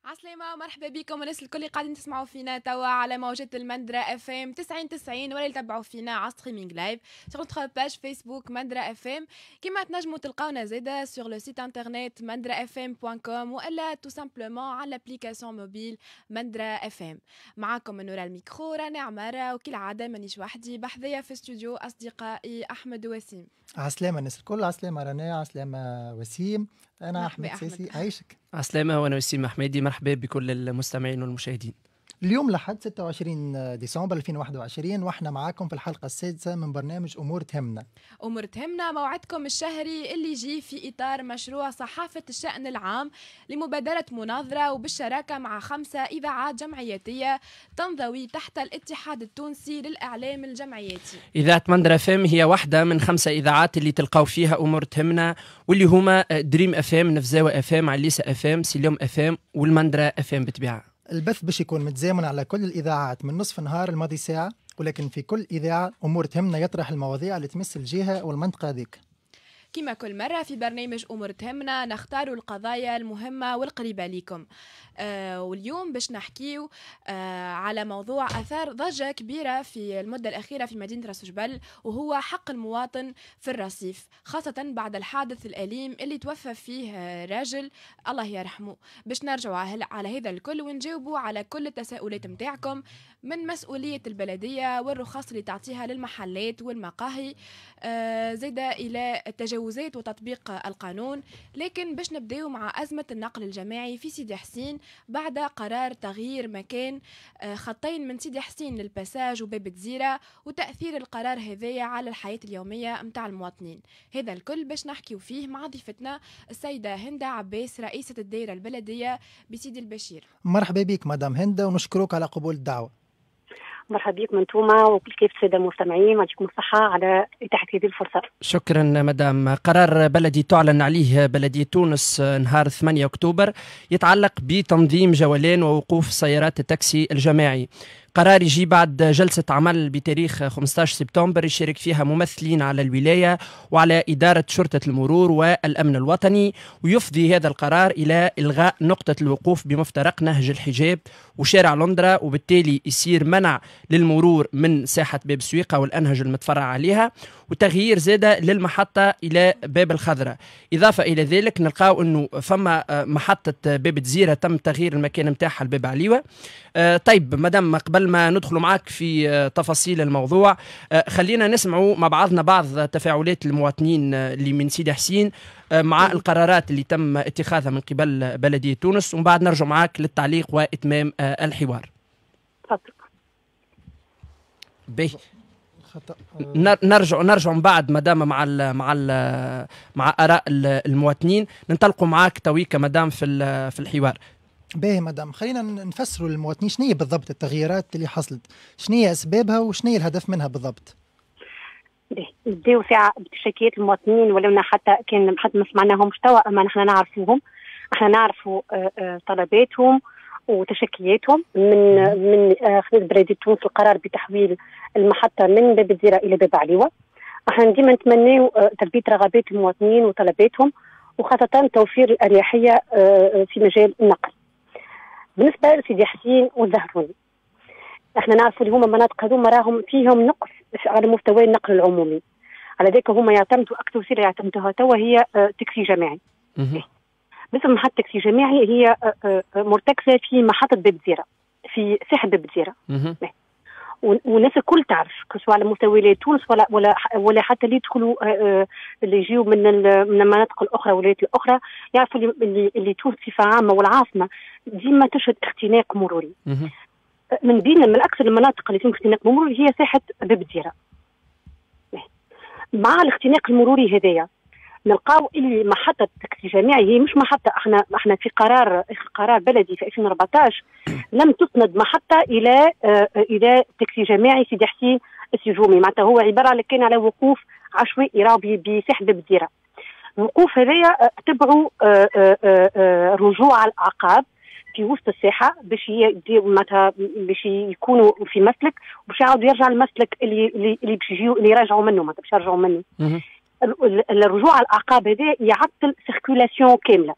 عسلامة ومرحبا بكم الناس الكل اللي قاعدين تسمعوا فينا توا على موجات المندرة اف ام 90 ولا يتبعوا فينا على ستريمينغ لايف sur notre page فيسبوك مندرة اف ام. كما تنجموا تلقاونا زاده sur le site internet mandra.fm.com ولا tout simplement على l'application mobile مندرة اف ام. معاكم من وراء الميكرو راني عمارة وكالعادة مانيش وحدي بحذية في استوديو أصدقائي أحمد ووسيم. عسلامة الناس الكل، عسلامة رنا، عسلامة وسيم. أنا أحمد سيسي، عايشك. عسلامة وأنا وسيم أحمدي، مرحبا بكل المستمعين والمشاهدين. اليوم لحد 26 ديسمبر 2021 واحنا معاكم في الحلقة السادسة من برنامج أمور تهمنا. أمور تهمنا موعدكم الشهري اللي يجي في إطار مشروع صحافة الشأن العام لمبادرة مناظرة وبالشراكة مع 5 إذاعات جمعياتية تنضوي تحت الاتحاد التونسي للإعلام الجمعياتي. إذاعة مندرة FM هي واحدة من 5 إذاعات اللي تلقاو فيها أمور تهمنا، واللي هما دريم FM، نفزاوة FM، عليسة FM، سيليوم FM والمندرة FM بتبيعها. البث باش يكون متزامن على كل الإذاعات من نصف النهار الماضي ساعة، ولكن في كل إذاعة أمور تهمنا يطرح المواضيع اللي تمس الجهة والمنطقة ذيك. كما كل مرة في برنامج أمور تهمنا نختار القضايا المهمة والقريبة لكم. واليوم باش نحكيو على موضوع أثار ضجة كبيرة في المدة الأخيرة في مدينة راس جبل، وهو حق المواطن في الرصيف، خاصة بعد الحادث الأليم اللي توفى فيه راجل الله يرحمه. باش نرجعوا على هذا الكل ونجاوبوا على كل التساؤلات متاعكم، من مسؤولية البلدية والرخص اللي تعطيها للمحلات والمقاهي، زيدا إلى التجاوزات وتطبيق القانون. لكن باش نبداو مع أزمة النقل الجماعي في سيدي حسين بعد قرار تغيير مكان خطين من سيدي حسين للباساج وباب الجزيرة، وتأثير القرار هذايا على الحياة اليومية متاع المواطنين. هذا الكل باش نحكيو فيه مع ضيفتنا السيدة هندة عباس، رئيسة الدائرة البلدية بسيدي البشير. مرحبا بك مدام هندة، ونشكرك على قبول الدعوة. مرحبا بكم انتوما وكل كيف الساده المستمعين، ويعطيكم الصحه على اتاحه هذه الفرصه. شكرا مدام. قرار بلدي تعلن عليه بلدية تونس نهار 8 أكتوبر يتعلق بتنظيم جولان ووقوف سيارات التاكسي الجماعي. قرار يجي بعد جلسة عمل بتاريخ 15 سبتمبر يشارك فيها ممثلين على الولاية وعلى إدارة شرطة المرور والأمن الوطني، ويفضي هذا القرار إلى إلغاء نقطة الوقوف بمفترق نهج الحجاب وشارع لندرا، وبالتالي يصير منع للمرور من ساحة باب سويقة والأنهج المتفرع عليها، وتغيير زادة للمحطة إلى باب الخضراء. إضافة إلى ذلك نلقاو أنه فما محطة باب الجزيرة تم تغيير المكان متاعها لباب عليوة. طيب مدام، قبل ما ندخل معك في تفاصيل الموضوع، خلينا نسمعوا مع بعضنا بعض تفاعلات المواطنين اللي من سيدي حسين مع القرارات اللي تم اتخاذها من قبل بلدية تونس، ومن بعد نرجع معك للتعليق وإتمام الحوار. تفضل. به نرجع من بعد مدام مع آراء المواطنين. ننطلقوا معاك تويك مدام في الحوار. باهي مدام، خلينا نفسروا للمواطنين شنو هي بالضبط التغييرات اللي حصلت، شنو هي اسبابها وشنو هي الهدف منها بالضبط. نبداو ساعه بشكايات المواطنين، ولو حتى كان حتى ما سمعناهمش توا، اما نحن نعرفوهم، احنا نعرفوا طلباتهم وتشكياتهم من خلال بلدية تونس القرار بتحويل المحطة من باب الجزيرة إلى باب عليوة. احنا ديما نتمناو تلبية رغبات المواطنين وطلباتهم، وخاصة توفير الأريحية في مجال النقل. بالنسبة لسيدي حسين والزهروني، احنا نعرفوا اللي هما مناطق هذوما راهم فيهم نقص على مستوى النقل العمومي، على ذلك هما يعتمدوا أكثر وسيلة يعتمدوها توا هي تاكسي جماعي. مثل محطة تاكسي جماعي هي مرتكزة في محطة باب الجزيرة، في ساحة باب الجزيرة. والناس الكل تعرف سواء على مستوى ولاية تونس ولا حتى اللي يدخلوا اللي يجيوا من المناطق الأخرى والولايات الأخرى، يعرفوا اللي تونس بصفة عامة والعاصمة ديما تشهد اختناق مروري. من أكثر المناطق اللي فيهم اختناق مروري هي ساحة باب الجزيرة. مع الاختناق المروري هذايا نلقاو اللي محطة تاكسي جماعي هي مش محطة. احنا في قرار بلدي في 2014 لم تسند محطة الى تاكسي جماعي سيدي حسين السجومي، معناتها هو عبارة كان على وقوف عشوائي راه بساحة باب الجزيرة. الوقوف هذايا تبعوا رجوع الأعقاب في وسط الساحة باش معناتها باش يكونوا في مسلك، وباش يعاودوا يرجع المسلك اللي باش يجيو اللي يرجعوا منه، معناتها باش يرجعوا منه. الرجوع على الأعقاب هذا يعطل سيركولاسيون كاملة.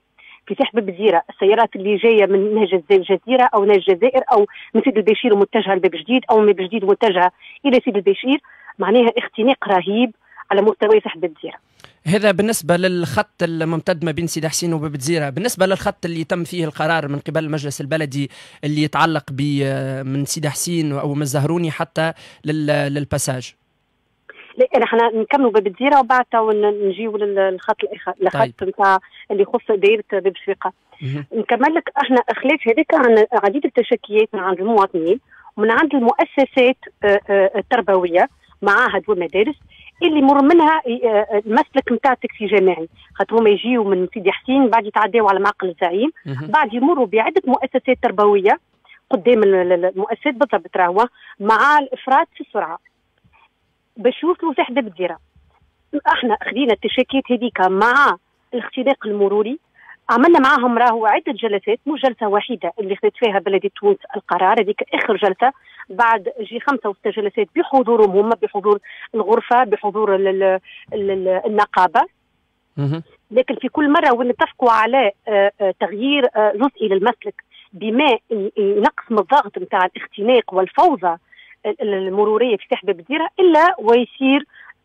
في سحب بزيرة السيارات اللي جايه من نهج الجزيره او نهج الجزائر او من سيد البشير ومتجهه لباب جديد او من باب جديد ومتجهه الى سيد البشير، معناها اختناق رهيب على مستوى سحب بزيرة. هذا بالنسبة للخط الممتد ما بين سيدي حسين وباب جزيرة. بالنسبة للخط اللي تم فيه القرار من قبل المجلس البلدي اللي يتعلق من سيدي حسين أو من الزهروني حتى للباساج. لا احنا نكملوا باب جزيرة وبعد نجيو للخط الاخر، الخط نتاع اللي يخص دائرة باب شفيقة. نكمل لك احنا خلاف هذاك عن عديد التشكيات من عند المواطنين ومن عند المؤسسات التربوية، معاهد ومدارس اللي مر منها المسلك نتاع التاكسي الجماعي، خاطر هما يجيو من سيدي حسين بعد يتعداو على معقل الزعيم، بعد يمروا بعده مؤسسات تربويه قدام المؤسسات بالضبط راهو مع الافراط في السرعه باش يوصلوا سحب بزيرة. احنا خدينا التشكيات هذيك مع الاختناق المروري، عملنا معاهم راهو عده جلسات، مو جلسه واحده اللي خذت فيها بلديه تونس القرار، هذيك اخر جلسه بعد 5 و 6 جلسات بحضورهم هم، بحضور الغرفه، بحضور النقابه. لكن في كل مره ونتفقوا على تغيير جزئي للمسلك بما ينقص من الضغط نتاع الاختناق والفوضى المروريه في سحب بزيرة الا ويصير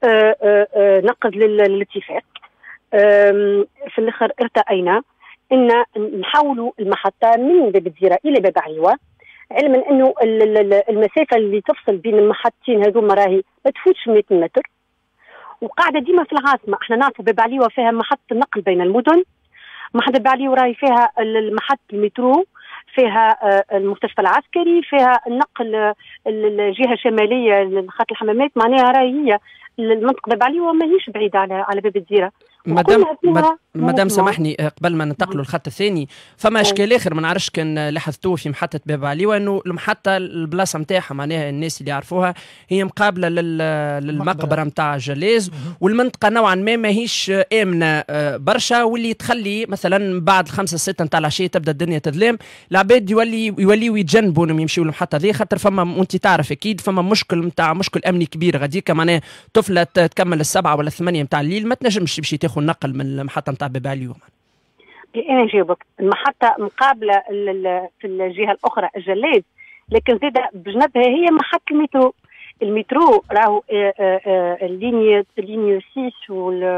نقض للاتفاق. في الاخر ارتأينا ان نحولوا المحطه من باب بزيرة الى باب علوة، علما انه المسافه اللي تفصل بين المحطتين هذوما راهي ما تفوتش 100 متر، وقاعده ديما في العاصمه. احنا نعرفوا باب علوة فيها محطه النقل بين المدن، محطه باب علوة راهي فيها محطه المترو، فيها المستشفى العسكري، فيها النقل الجهه الشماليه لخط الحمامات، معناها راهي هي المنطقه باب علوة ماهيش بعيده على باب الجزيره. مدام سامحني قبل ما ننتقلوا للخط الثاني، فما اشكال اخر ما نعرفش كان لاحظتوه في محطه باب علوة، انه المحطه البلاصه نتاعها معناها الناس اللي يعرفوها هي مقابله للمقبره نتاع جلاز، والمنطقه نوعا ما ماهيش امنه برشا، واللي تخلي مثلا بعد 5 6 نتاع العشيه تبدا الدنيا تظلم، العباد يوليوا يتجنبوا انهم يمشيوا للمحطه ذي، خاطر فما وانت تعرف اكيد فما مشكل امني كبير غاديك، معناها طفله تكمل 7 ولا 8 نتاع الليل ما تنجمش تمشي تاخذ نقل من المحطه نتاع باب علوة. انا نجاوبك، المحطه مقابله في الجهه الاخرى الجلاز، لكن زاد بجنبها هي محطه المترو راهو اللينيو 6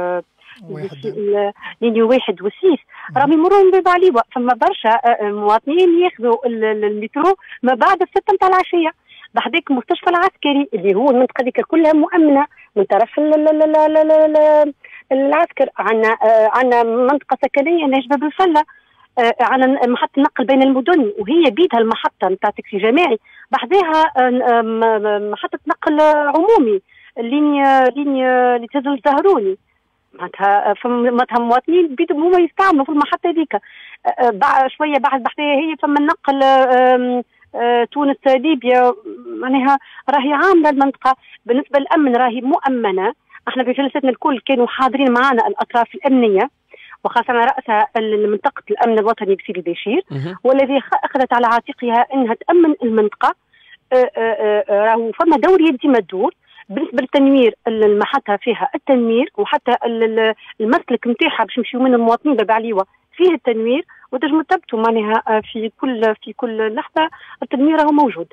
لينيو 1 و 6 راهم يمرون بباب علوة. فما برشا مواطنين ياخذوا المترو ما بعد 6 نتاع العشيه، بعدك المستشفى العسكري اللي هو المنطقه هذيك كلها مؤمنه من طرف العسكر. عندنا منطقه سكنيه ناجبه بالفله، عندنا محطه نقل بين المدن وهي بيدها المحطه نتاع تاكسي جماعي، بعدها محطه نقل عمومي اللينيا اللي تهز الزهروني، معناتها مواطنين بيدهم هما يستعملوا في المحطه هذيك. شويه بعدها هي فما النقل تونس ليبيا، معناها راهي عامله المنطقه. بالنسبه للامن راهي مؤمنه، احنا في جلستنا الكل كانوا حاضرين معنا الاطراف الامنيه وخاصه راسها منطقه الامن الوطني بسيدي البشير، والذي اخذت على عاتقها انها تامن المنطقه. راهو فما دور يدي ما تدور. بالنسبه للتنوير المحطه فيها التنوير، وحتى المسلك نتاعها باش يمشيو من المواطنين باب علوة فيه التنوير، وتنجموا تثبتوا معناها في كل لحظه التنوير راهو موجود.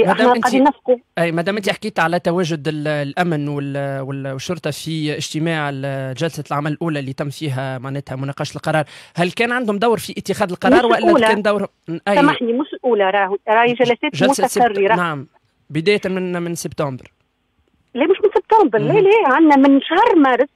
مادام انت حكيت على تواجد الامن والشرطه في اجتماع جلسه العمل الاولى اللي تم فيها معناتها مناقشه القرار، هل كان عندهم دور في اتخاذ القرار ولا كان دور؟ سامحني، مش الاولى، راهي جلسات متكرره. نعم، بدايه من سبتمبر. لا مش من سبتمبر، لا عندنا من شهر مارس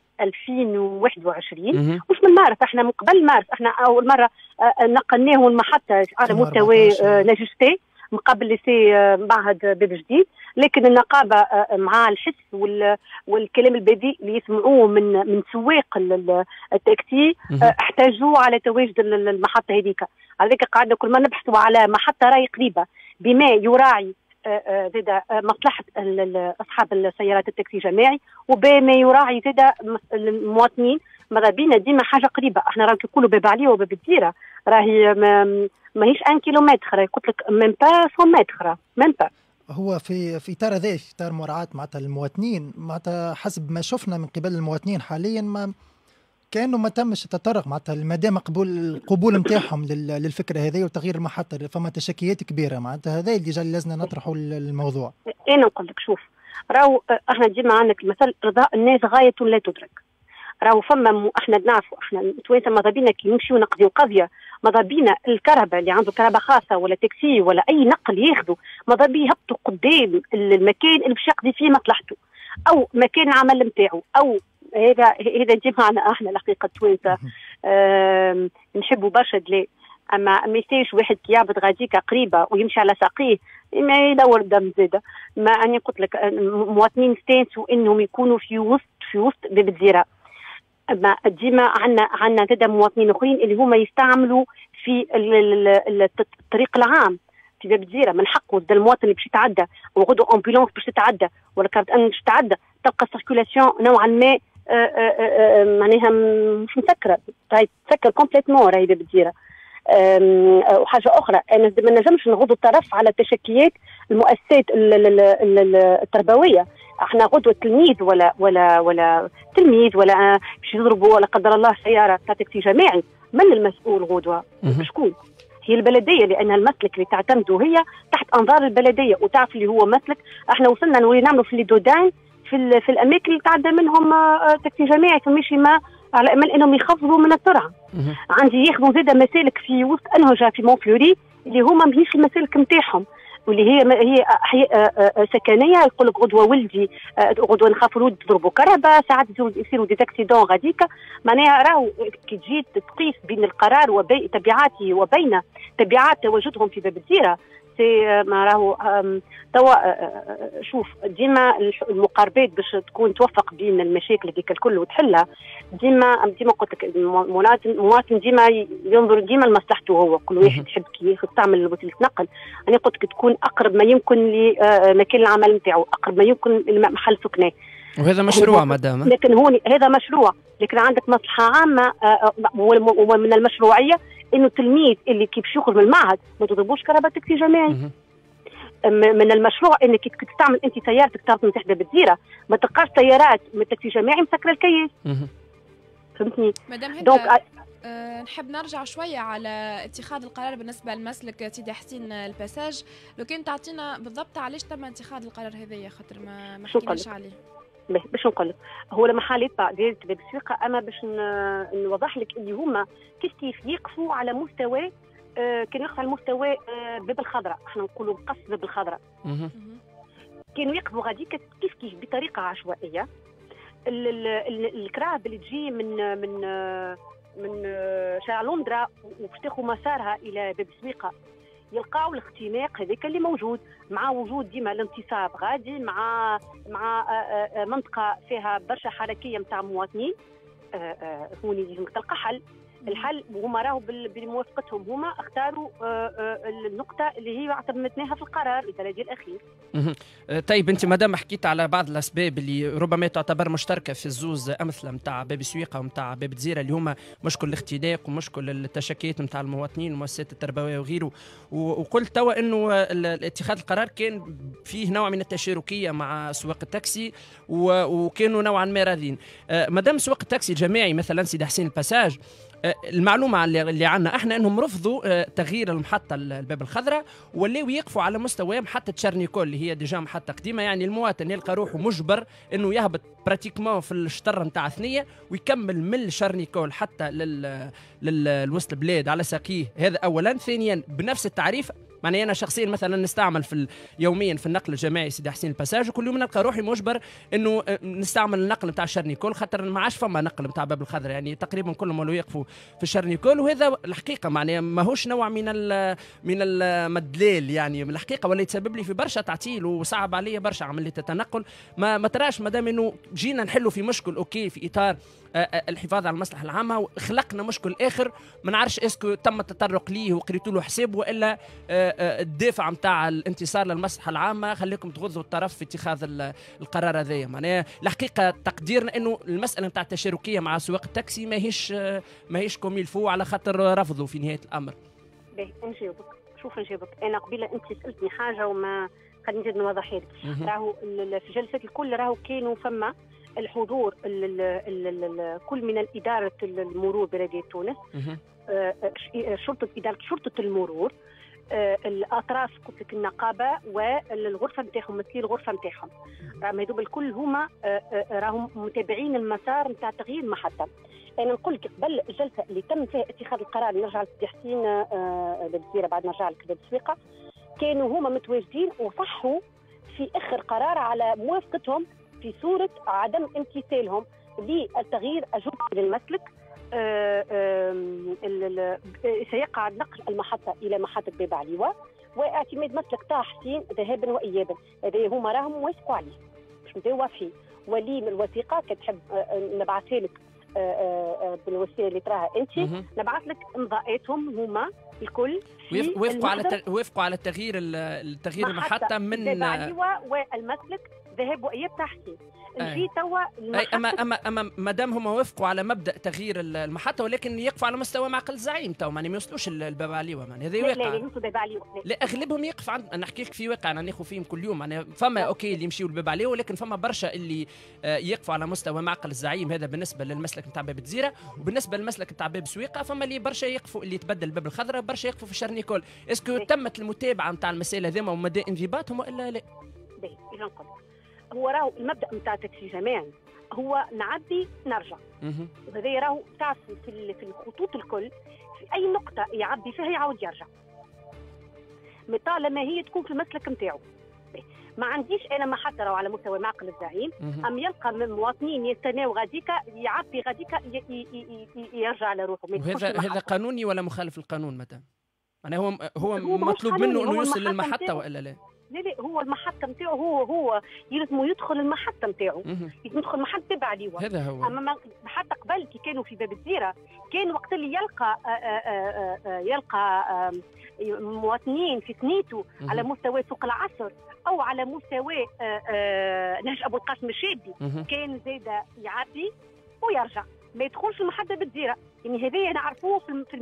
2021، مش من مارس، احنا من قبل مارس. احنا اول مره نقلناهم المحطه على مستوى لاجستي مقابل ليسي معهد باب جديد، لكن النقابه مع الحس والكلام البذيء اللي يسمعوه من سواق التاكسي احتاجوا على تواجد المحطه هذيك. على ذلك قعدنا كل ما نبحثوا على محطه راهي قريبه بما يراعي زاد مصلحه اصحاب السيارات التاكسي الجماعي، وبما يراعي زاد المواطنين. ماذا بينا ديما حاجه قريبه. احنا راهي نقولوا باب علوة وباب الجزيره راهي ماهيش 1 كيلومتر، راهي قلت لك ميم با 100 متر ميم با. هو في اطار هذا، في اطار مراعاه معناتها المواطنين، معناتها حسب ما شفنا من قبل المواطنين حاليا كانوا ما تمش التطرق معناتها المدى مقبول القبول نتاعهم للفكره هذه وتغيير المحطه، فما تشكيات كبيره معناتها. هذا اللي لازمنا نطرحوا الموضوع. انا نقول لك شوف، راهو احنا ديما عندك المثل رضاء الناس غايه لا تدرك. راهو فما احنا نعرفوا احنا التوانسه ماذا بينا كي نمشيو نقضيو قضيه، ماذا بينا الكهرباء اللي عنده كهرباء خاصه ولا تاكسي ولا اي نقل ياخذوا ماذا بيه يهبطوا قدام المكان اللي باش يقضي فيه مصلحته او مكان العمل نتاعو. او هذا ديما احنا الحقيقه التوانسه نحبوا برشا دلي. اما ما يستاهلش واحد كي يعبد غاديكا قريبه ويمشي على ساقيه ما يدور دم زاده. ما اني قلت لك المواطنين استانسوا انهم يكونوا في وسط باب الزيره. اما ديما عندنا زاده مواطنين اخرين اللي هما يستعملوا في الطريق العام في باب الزيره. من حقه المواطن اللي باش يتعدى وغدو امبولانس باش تتعدى ولا كارت ان باش تتعدى تلقى سيركولاسيون نوعا ما معناها مش مسكره، تسكر كومبليتمون راهي باب الزيره. وحاجه اخرى انا ما نجمش نغض الطرف على تشكيات المؤسسات التربويه. احنا غدوه تلميذ ولا تلميذ ولا باش يضربوا ولا قدر الله سياره تاكسي جماعي، من المسؤول غدوه؟ شكون؟ هي البلديه، لان المسلك اللي تعتمده هي تحت انظار البلديه وتعرف اللي هو مسلك. احنا وصلنا نولي نعملوا في الليدودان في الاماكن اللي تعدى منهم تاكسي جماعي فماشي ما على امل انهم يخفضوا من السرعه. عندي ياخذوا زاده مسالك في وسط انهجه في مونفلوري اللي هما ماهيش المسالك نتاعهم واللي هي احياء سكنيه. يقول لك غدوه ولدي غدوه نخاف الولد تضربوا كهرباء، ساعات يصيروا دي اكسيدون غاديكا. معناها راهو كي تجي تقيس بين القرار وبين تبعاته وبين تبعات تواجدهم في باب الزيره ما راهو توا. شوف ديما المقاربات باش تكون توفق بين المشاكل هذيك الكل وتحلها. ديما قلت لك المواطن ديما ينظر ديما لمصلحته هو. كل واحد يحب كي يستعمل وسيله نقل انا قلت لك تكون اقرب ما يمكن لمكان العمل نتاعو، اقرب ما يمكن لمحل سكنه. وهذا مشروع مدام، لكن هون هذا مشروع، لكن عندك مصلحه عامه. ومن المشروعيه انه التلميذ اللي كي باش يخرج من المعهد ما تضربوش كهرباء تاكسي جماعي. من المشروع انك كي تستعمل انت سيارتك تعرف من تحت بالزيره ما تلقاش سيارات من تاكسي جماعي مسكره الكيس. فهمتني؟ مادام هيك نحب نرجع شويه على اتخاذ القرار بالنسبه لمسلك سيدي حسين الباساج. لو كان تعطينا بالضبط علاش تم اتخاذ القرار هذايا خاطر ما حكيناش عليه. باش نقول لك هو لما حالات ديال باب السويقه اما باش نوضح لك اللي هما كيف يقفوا على مستوى كانوا يقفوا على مستوى باب الخضراء. احنا نقولوا قص باب الخضراء. كانوا يقفوا غاديك كيف بطريقه عشوائيه. الكراب اللي تجي من شارع لندرا وباش تاخذ مسارها الى باب السويقه يلقاو الاختناق هذاك اللي موجود، مع وجود ديما الانتصاب غادي مع منطقه فيها برشا حركيه نتاع مواطنين. هوني لازم تلقى الحل وهما راهو بموافقتهم هما اختاروا النقطه اللي هي اعتمدناها في القرار البلدي الاخير. طيب انت مادام حكيت على بعض الاسباب اللي ربما تعتبر مشتركه في الزوز امثله نتاع باب سويقه ونتاع باب الجزيره اللي هما مشكل الاختناق ومشكل التشكيات نتاع المواطنين والمؤسسات التربويه وغيره، وقلت توا انه اتخاذ القرار كان فيه نوع من التشاركيه مع سواق التاكسي وكانوا نوعا ما راضين. مادام سواق التاكسي الجماعي مثلا سيدي حسين الباساج المعلومه اللي عندنا احنا انهم رفضوا تغيير المحطه الباب الخضراء ولاو يقفوا على مستوى محطه شارنيكول اللي هي ديجا محطه قديمه. يعني المواطن يلقى روحه مجبر انه يهبط براتيكمون في الشطر نتاع ثنيه ويكمل من شارنيكول حتى للوسط البلاد على ساقيه. هذا اولا. ثانيا بنفس التعريف معني انا شخصيا مثلا نستعمل يوميا في النقل الجماعي سيدي حسين الباساج وكل يوم نلقى روحي مجبر انه نستعمل النقل نتاع شارنيكول خاطر ما عادش فما نقل نتاع باب الخضراء. يعني تقريبا كلهم ولاو يقفوا في شارنيكول وهذا الحقيقه معناها ماهوش نوع من المدلال. يعني من الحقيقه ولا يتسبب لي في برشا تعطيل وصعب عليا برشا عمليه التنقل. ما تراش مادام انه جينا نحلوا في مشكل اوكي في اطار الحفاظ على المصلحه العامه وخلقنا مشكل اخر ما نعرفش اسكو تم التطرق ليه وقريتوا له حساب والا الدافع نتاع الانتصار للمصلحه العامه خليكم تغضوا الطرف في اتخاذ القرار هذايا. معناها الحقيقه تقديرنا انه المساله نتاع التشاركيه مع سواق التاكسي ماهيش كوم يلفو على خاطر رفضوا في نهايه الامر. باهي نجاوبك. شوف نجاوبك انا قبيله انت سالتني حاجه وما خليني نزيد نوضح لك. راهو في الجلسات الكل راهو كانوا فما الحضور كل من إدارة المرور بلدية تونس، شرطة المرور، الأطراف قلت لك النقابة والغرفة نتاعهم، مثلي الغرفة نتاعهم، راهم هذوما الكل هما راهم متابعين المسار نتاع تغيير المحطة. أنا نقول لك قبل الجلسة اللي تم فيها اتخاذ القرار، نرجع لسيدي حسين بالجزيرة بعد نرجع لك بسويقة، كانوا هما متواجدين وصحوا في آخر قرار على موافقتهم في صورة عدم امتثالهم للتغيير الجزئي للمسلك. سيقع نقل المحطة إلى محطة باب عليوة واعتماد مسلك طه حسين ذهابا وإيابا. هذا هما راهم موافقوا عليه، باش نبداو واضحين. ولي من الوثيقة كتحب نبعثها لك بالوسيله اللي تراها انت، نبعث لك امضاءاتهم هما الكل وافقوا على تغيير المحطه من باب عليوة والمسلك ذهاب واياب تحتي. نجي توا اما مادام هما وافقوا على مبدا تغيير المحطه، ولكن يقفوا على مستوى معقل الزعيم تو، ما يوصلوش الباب عليوة، هذا واقع. لا يوصلوا باب عليوة، لا اغلبهم يقف عند، انا نحكي لك في واقع انا ناخذ فيهم كل يوم. انا فما اوكي اللي يمشيوا الباب عليوة، ولكن فما برشا اللي يقفوا على مستوى معقل الزعيم. هذا بالنسبه للمسلك نتاع باب الجزيره، وبالنسبه للمسلك نتاع باب سويقه فما اللي برشا يقفوا، اللي تبدل باب الخضراء برشا يقفوا في الشرنيكول. اسكو تمت المتابعه نتاع المسائل هذوما ومدى انضباطهم والا لا؟ باهي اذا نقول هو راهو المبدا نتاع تاكسي جماعي هو نعدي نرجع، وهذا راهو تعرفوا في الخطوط الكل في اي نقطه يعدي فيها يعاود يرجع، طالما هي تكون في المسلك نتاعو. ما عنديش انا محطه راهو على مستوى معقل الزعيم ام يلقى من مواطنين يستناو غاديكا يعبي غاديكا يرجع على روحه. هذا قانوني ولا مخالف القانون مدام؟ معناها هو مطلوب منه انه يوصل للمحطه والا لا؟ لا هو المحطه نتاعو هو يلزم يدخل المحطه نتاعو، يدخل محطه باب عليوة. هذا هو. اما حتى قبل كي كانوا في باب الجزيره كان وقت اللي يلقى مواطنين في ثنيته على مستوى سوق العصر او على مستوى نهج ابو القاسم الشابي، كان زيد يعدي ويرجع، ما يدخلش المحطه بالجزيره. يعني هذا نعرفوه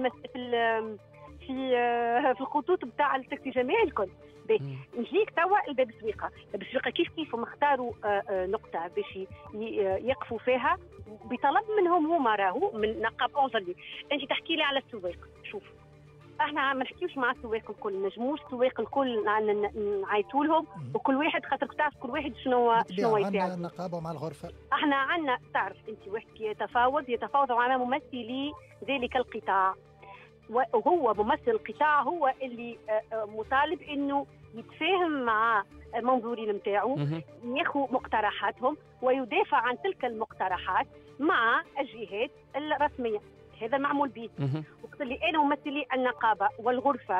في الخطوط بتاع التاكسي جماعي الكل. نجيك توا الباب سويقه، باب سويقه كيف مختاروا نقطه باش يقفوا فيها بطلب منهم هما، راهو من نقاب انظر. انت تحكي لي على السواق، شوف احنا ما نحكيوش مع السواق الكل، نجموش السواق الكل نعيطوا لهم وكل واحد خاطر تعرف كل واحد شنو يفعل. عندنا النقابه مع الغرفه، احنا عندنا تعرف انت واحد يتفاوض مع ممثلي ذلك القطاع، وهو ممثل القطاع هو اللي مطالب انه يتفاهم مع المنظورين نتاعو، ياخذ مقترحاتهم ويدافع عن تلك المقترحات مع الجهات الرسميه. هذا معمول به. وقت اللي انا ممثلي النقابه والغرفه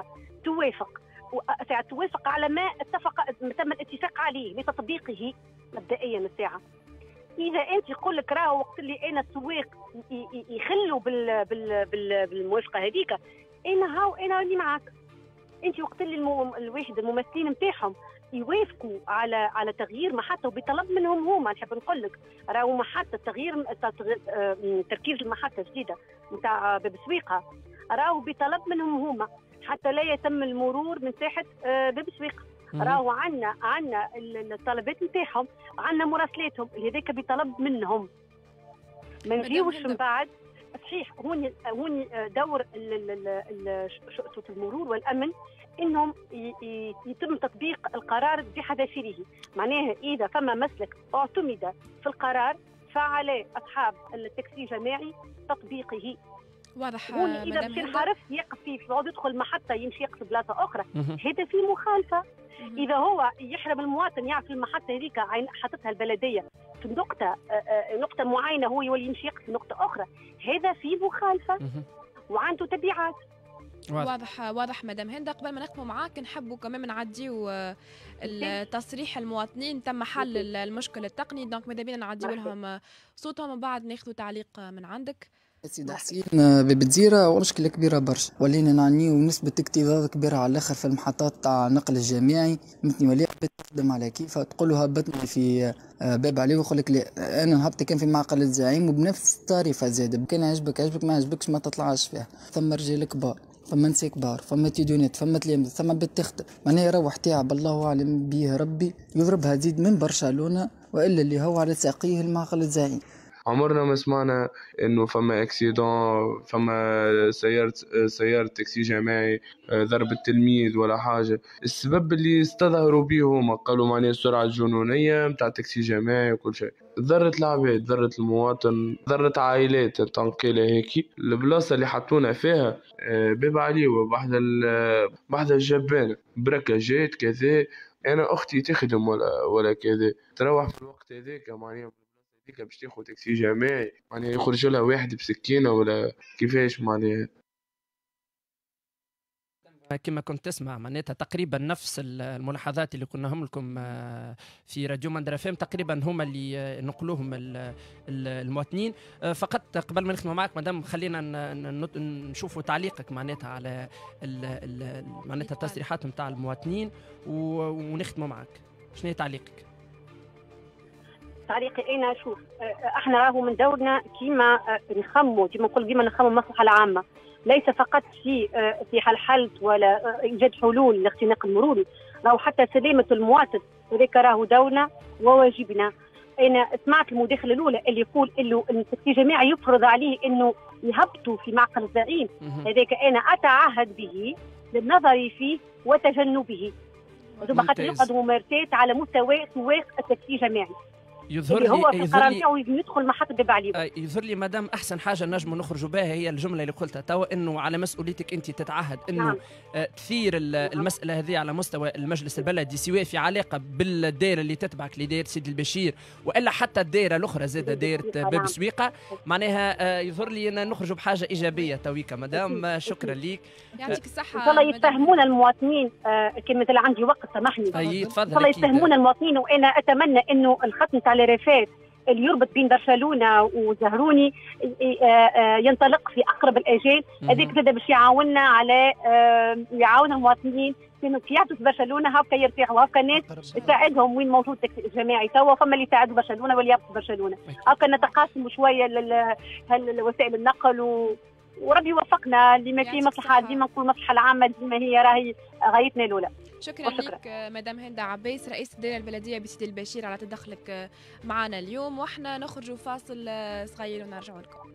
توافق على ما تم الاتفاق عليه لتطبيقه مبدئيا الساعه. اذا انت يقول لك راهو وقت اللي انا السواق يخلوا بالموافقه هذيك، انا اللي معاك. انت وقت اللي الواحد الممثلين نتاعهم يوافقوا على تغيير محطه وبطلب منهم هما، نحب نقول لك راهو محطه تركيز المحطه الجديده نتاع باب سويقه راهو بطلب منهم هما حتى لا يتم المرور من ساحه باب سويقه. راهو عندنا الطلبات نتاعهم، عندنا مراسلاتهم هذاك بطلب منهم. ما نجيوش من بعد. صحيح هوني دور شرطة المرور والأمن إنهم يتم تطبيق القرار بحذافيره. معناها إذا فما مسلك اعتمد في القرار فعلى أصحاب التاكسي الجماعي تطبيقه. واضح. إذا باش ينحرف يقف فيه يقعد يدخل محطة يمشي يقف بلاصة أخرى، هذا في مخالفة. إذا هو يحرم المواطن يعرف المحطة هذيك حطتها البلدية في نقطة معينة، هو يولي يمشي يقف في نقطة أخرى، هذا في مخالفة وعنده تبعات. واضح مدام هند. قبل ما نختموا معاك نحبوا كمان نعديو التصريح المواطنين تم حل المشكل التقني، دونك ماذا بينا نعديو لهم صوتهم ومن بعد ناخذوا تعليق من عندك. سيدي حسين باب الجزيرة مشكلة كبيرة برشا، ولينا نعنيو نسبة اكتظاظ كبيرة على الآخر في المحطات تاع النقل الجماعي. مثني ولي تخدم على كيف تقول له هبطني في باب عليه ويقول لك لا أنا هبطت كان في معقل الزعيم وبنفس التعريفة زاد، كان عجبك ما عجبكش ما تطلعش فيها. ثم رجال كبار فما نساء كبار، فما تيدونات، فما تلامذة، فما بنت تخت، معناها يروح تاعب الله اعلم به ربي يضربها تزيد من برشلونه، والا اللي هو على ساقيه المعقل الزعيم. عمرنا ما سمعنا انه فما اكسيدون، فما سيارة تاكسي جماعي ضربت تلميذ ولا حاجة. السبب اللي استظهروا به هما قالوا معناها السرعة الجنونية متاع تاكسي جماعي وكل شيء. ضرت العباد، ضرت المواطن، ضرت عائلات تنقيلة هيك. البلاصة اللي حطونا فيها باب عليوة بحذا الجبانة بركة جات كذا. انا اختي تخدم ولا كذا، تروح في الوقت هذاك معناها ديك باش تاخذ تاكسي جماعي معناها يخرج لها واحد بسكينه ولا كيفاش معناها. كما كنت تسمع معناتها تقريبا نفس الملاحظات اللي كنا هم لكم في راديو مندرا فام تقريبا هم اللي نقلوهم المواطنين. فقط قبل ما نختم معك مدام خلينا نشوفوا تعليقك معناتها على معناتها التصريحات نتاع المواطنين ونختموا معك. شنو هي تعليقك؟ تعليقي انا شوف، احنا راهو من دورنا كيما نخموا كيما نقول ديما نخموا المصلحه العامه، ليس فقط في حل ولا ايجاد حلول لاختناق المروري، راهو حتى سلامه المواطن، هذاك راهو دورنا وواجبنا. انا سمعت المداخله الاولى اللي يقول انه التاكسي الجماعي يفرض عليه انه يهبطوا في معقل الزعيم، هذاك انا اتعهد به للنظر فيه وتجنبه، خاطر يقعد ممارسات على مستوى سواق التاكسي الجماعي. يظهر لي مدام احسن حاجه نجموا نخرجوا بها هي الجمله اللي قلتها توا، انه على مسؤوليتك انت تتعهد انه تثير المساله هذه على مستوى المجلس البلدي، سواء في علاقه بالدائره اللي تتبعك لدائره سيدي البشير والا حتى الدائره الاخرى زاده دائره باب سويقه. معناها يظهر لي ان نخرجوا بحاجه ايجابيه تويكا مدام. شكرا لك، يعطيك الصحه. ان شاء الله يتفهمون المواطنين. كما مثلا عندي وقت سامحني، ان شاء الله يتفهمون المواطنين. وانا اتمنى انه الخط نتاع الرفات اللي يربط بين برشلونه وزهروني ينطلق في اقرب الاجال. هذيك زاد باش يعاوننا على يعاون المواطنين كي يعطوا في برشلونه هاكا يرتاحوا، هاكا الناس تساعدهم وين موجود الجماعي توا، فما اللي يساعدوا برشلونه واللي يبقوا برشلونه، هاكا نتقاسموا شويه وسائل النقل وربي يوفقنا لما فيه مصلحه. ديما نقول المصلحه العامه ديما هي راهي غايتنا الاولى. شكرا لك مدام هند عباس رئيس الدائره البلديه بسيدي البشير على تدخلك معنا اليوم. واحنا نخرجوا فاصل صغير ونرجع لكم.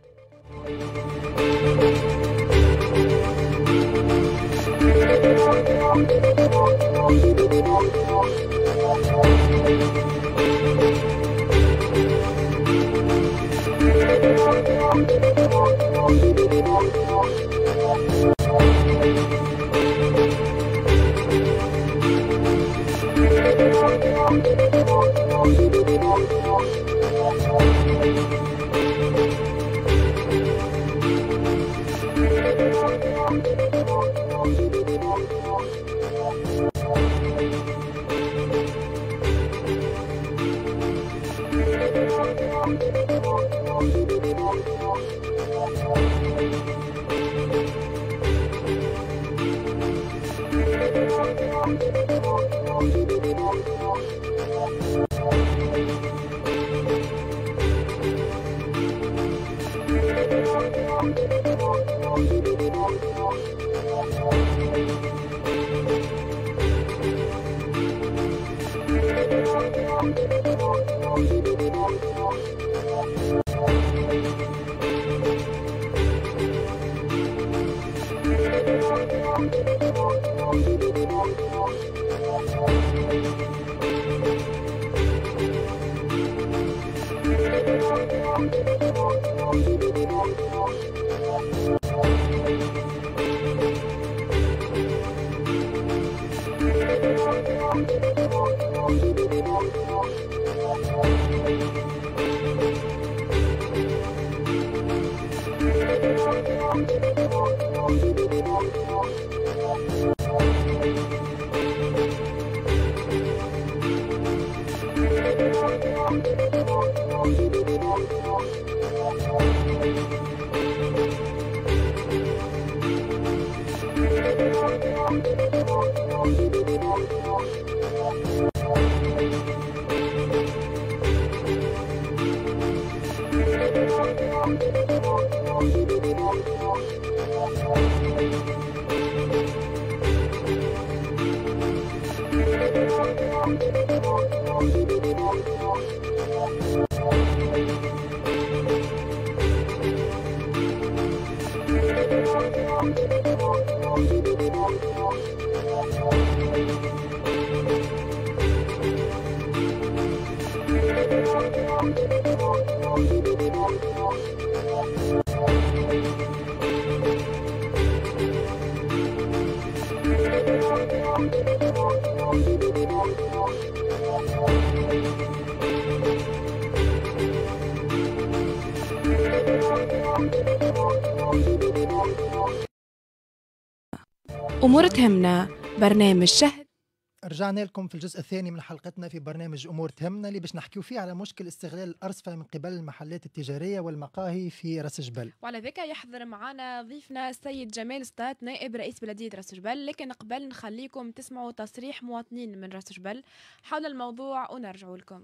أمور تهمنا برنامج شهد. رجعنا لكم في الجزء الثاني من حلقتنا في برنامج أمور تهمنا اللي باش نحكيو فيه على مشكل استغلال الأرصفة من قبل المحلات التجارية والمقاهي في راس جبل. وعلى ذلك يحضر معنا ضيفنا السيد جمال سطات نائب رئيس بلدية راس جبل، لكن قبل نخليكم تسمعوا تصريح مواطنين من راس جبل حول الموضوع ونرجعوا لكم.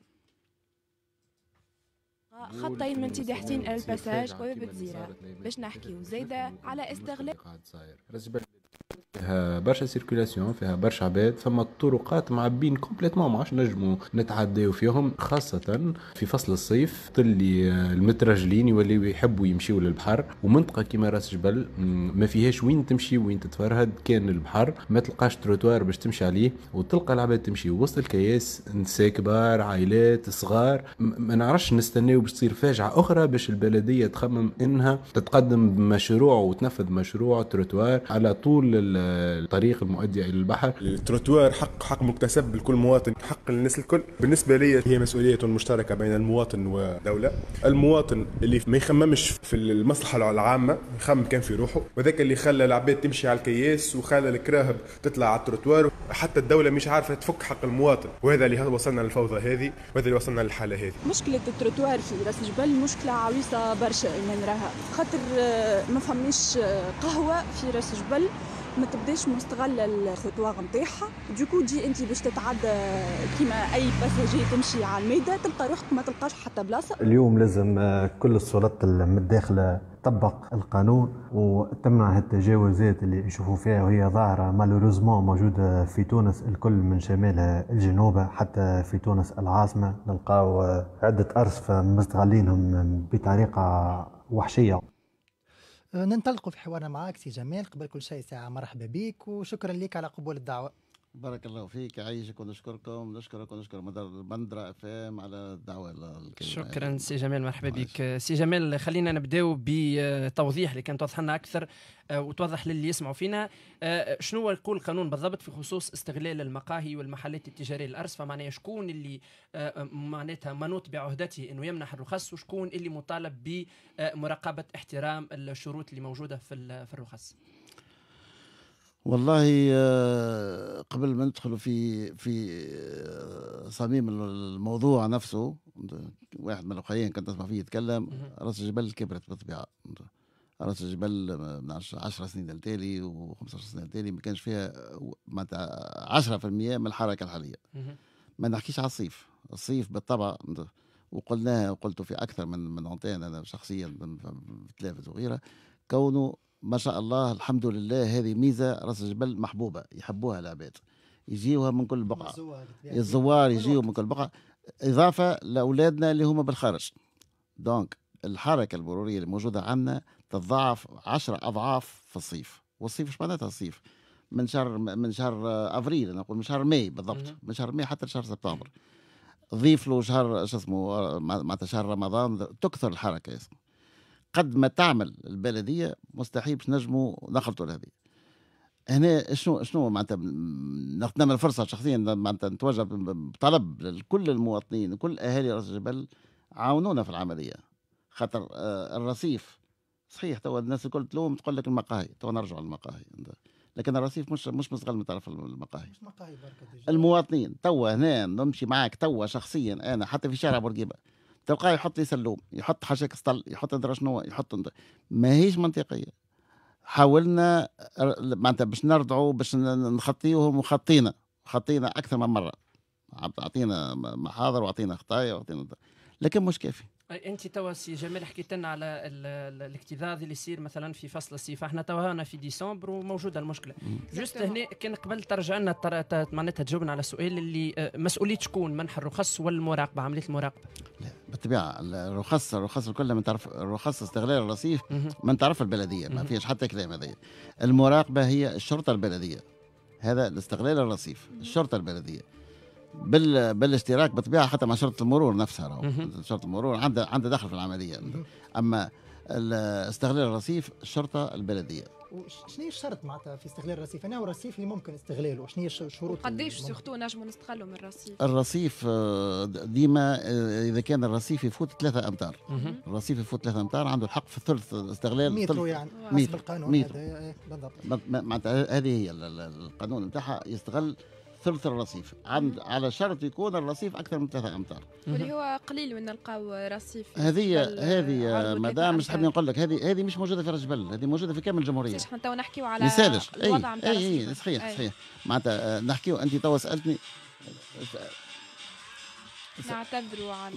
خطين من سيدي حسين إلى الباساج وباب الجزيرة باش نحكيو زايدة على استغلال فيها برشا سيركولاسيون، فيها برشا عباد، فما الطرقات معبين كومبليتمون، ما عادش نجموا نتعداو فيهم، خاصة في فصل الصيف تلي المترجلين يوليو يحبوا يمشيوا للبحر. ومنطقة كيما راس جبل ما فيهاش وين تمشي وين تتفرهد، كان البحر ما تلقاش تروتوار باش تمشي عليه، وتلقى العباد تمشي وسط الكياس، نساء كبار، عائلات صغار. ما نعرفش نستناو باش تصير فاجعة أخرى باش البلدية تخمم إنها تتقدم بمشروع وتنفذ مشروع تروتوار على طول الطريق المؤدي الى البحر. التروتوار حق مكتسب لكل مواطن، حق للناس الكل. بالنسبه لي هي مسؤوليه مشتركه بين المواطن والدوله. المواطن اللي ما يخممش في المصلحه العامه، يخمم كان في روحه، وذاك اللي خلى العباد تمشي على الكياس وخلى الكراهب تطلع على التروتوار. حتى الدوله مش عارفه تفك حق المواطن، وهذا اللي وصلنا للفوضى هذه، وهذا اللي وصلنا للحاله هذه. مشكله التروتوار في راس جبل مشكله عويصه برشا من راها، خاطر ما فماش قهوه في راس جبل ما تبداش مستغله الخطوار نتاعها، دوكو تجي انت باش تتعدى كيما اي باساجي تمشي على الميدان تلقى روحك ما تلقاش حتى بلاصه. اليوم لازم كل السلطات المتداخله تطبق القانون وتمنع التجاوزات اللي نشوفوا فيها، وهي ظاهره مالوريزمون موجوده في تونس الكل من شمالها الجنوبه، حتى في تونس العاصمه نلقاو عده ارصفه مستغلينهم بطريقه وحشيه. ننطلقوا في حوارنا معاك سي جمال. قبل كل شيء ساعة مرحبا بك وشكرا لك على قبول الدعوة. بارك الله فيك، يعيشك ونشكركم، نشكرك ونشكر بندرة FM على الدعوة الكريمة. شكرا سي جمال، مرحبا بك. سي جمال، خلينا نبداو بتوضيح اللي كان توضح لنا أكثر وتوضح للي يسمعوا فينا شنو يقول القانون بالضبط في خصوص استغلال المقاهي والمحلات التجارية الأرصفة. معناها شكون اللي معناتها منوط بعهدته أنه يمنح الرخص، وشكون اللي مطالب بمراقبة احترام الشروط اللي موجودة في الرخص. والله قبل ما ندخل في صميم الموضوع نفسه، واحد من الاخوين كنت اسمع فيه يتكلم، راس الجبل كبرت بالطبيعه. راس الجبل من 10 سنين التالي و15 سنه التالي ما كانش فيها معناتها 10% من الحركه الحاليه. ما نحكيش على الصيف. الصيف بالطبع وقلناها وقلته في اكثر من انتين انا شخصيا في التلفزيون وغيره، كونه ما شاء الله الحمد لله هذه ميزه. راس الجبل محبوبه، يحبوها العباد، يجيوها من كل بقعه، الزوار يجيوا من كل بقعه، اضافه لاولادنا اللي هما بالخارج. دونك الحركه المروريه اللي موجوده عندنا تتضاعف 10 اضعاف في الصيف. والصيف ايش معناتها الصيف؟ من شهر افريل، انا نقول من شهر ماي بالضبط، من شهر ماي حتى شهر سبتمبر. ضيف له شهر شو اسمه معناتها شهر رمضان، تكثر الحركه اسمه. قد ما تعمل البلديه مستحيل باش نجموا نخلطوا لهذه. هنا شنو معناتها نغتنم الفرصه شخصيا معناتها نتوجه بطلب لكل المواطنين وكل اهالي راس الجبل، عاونونا في العمليه. خاطر الرصيف صحيح توا الناس الكل تلوم تقول لك المقاهي، توا نرجعوا للمقاهي، لكن الرصيف مش مستغل من طرف المقاهي. مش مقاهي المواطنين توا هنا نمشي معاك توا شخصيا انا حتى في شارع بورقيبه تلقاه يحط لي سلوم، يحط حشاك سطل، يحط ندرى شنو، يحط ما هيش منطقيه. حاولنا معناتها باش نرضعوا باش نخطيوهم وخطينا اكثر من مره، اعطينا محاضر واعطينا خطايا واعطينا، لكن مش كافي. انت توا سي جمال حكيت لنا على الاكتظاظ اللي يصير مثلا في فصل الصيف، احنا توا هنا في ديسمبر وموجوده المشكله. جوست هنا كان قبل ترجع لنا معناتها تجاوبنا على السؤال اللي مسؤوليه شكون، منح الرخص ولا المراقبه، عمليه المراقبه؟ لا بالطبيعه الرخص كلها من طرف الرخص استغلال الرصيف من طرف البلديه، ما فيش حتى كلام هذا. المراقبه هي الشرطه البلديه، هذا الاستغلال الرصيف الشرطه البلديه بالاشتراك بالطبيعه حتى مع شرطه المرور نفسها. شرطه المرور عندها دخل في العمليه. اما استغلال الرصيف الشرطه البلديه. وشنو هي الشرط معناتها في استغلال الرصيف؟ انا هو الرصيف اللي ممكن استغلاله، وشنو هي الشروط؟ قديش سيغتو نجموا نستغلوا من الرصيف؟ الرصيف ديما اذا كان الرصيف يفوت 3 امتار، الرصيف يفوت 3 امتار عنده الحق في الثلث استغلال مترو يعني حسب القانون هذا بالضبط. معناتها هذه هي القانون نتاعها يستغل ثلث الرصيف على شرط يكون الرصيف اكثر من 3 امتار، واللي هو قليل من نلقاو رصيف. هذه مدام مش حابين نقول لك هذه مش موجوده في رجبل، هذه موجوده في كامل الجمهوريه. احنا تو نحكيو على الوضع نتاع الرصيف. صحيح معناتها نحكيو. انت تو سالتني، نعتذروا عن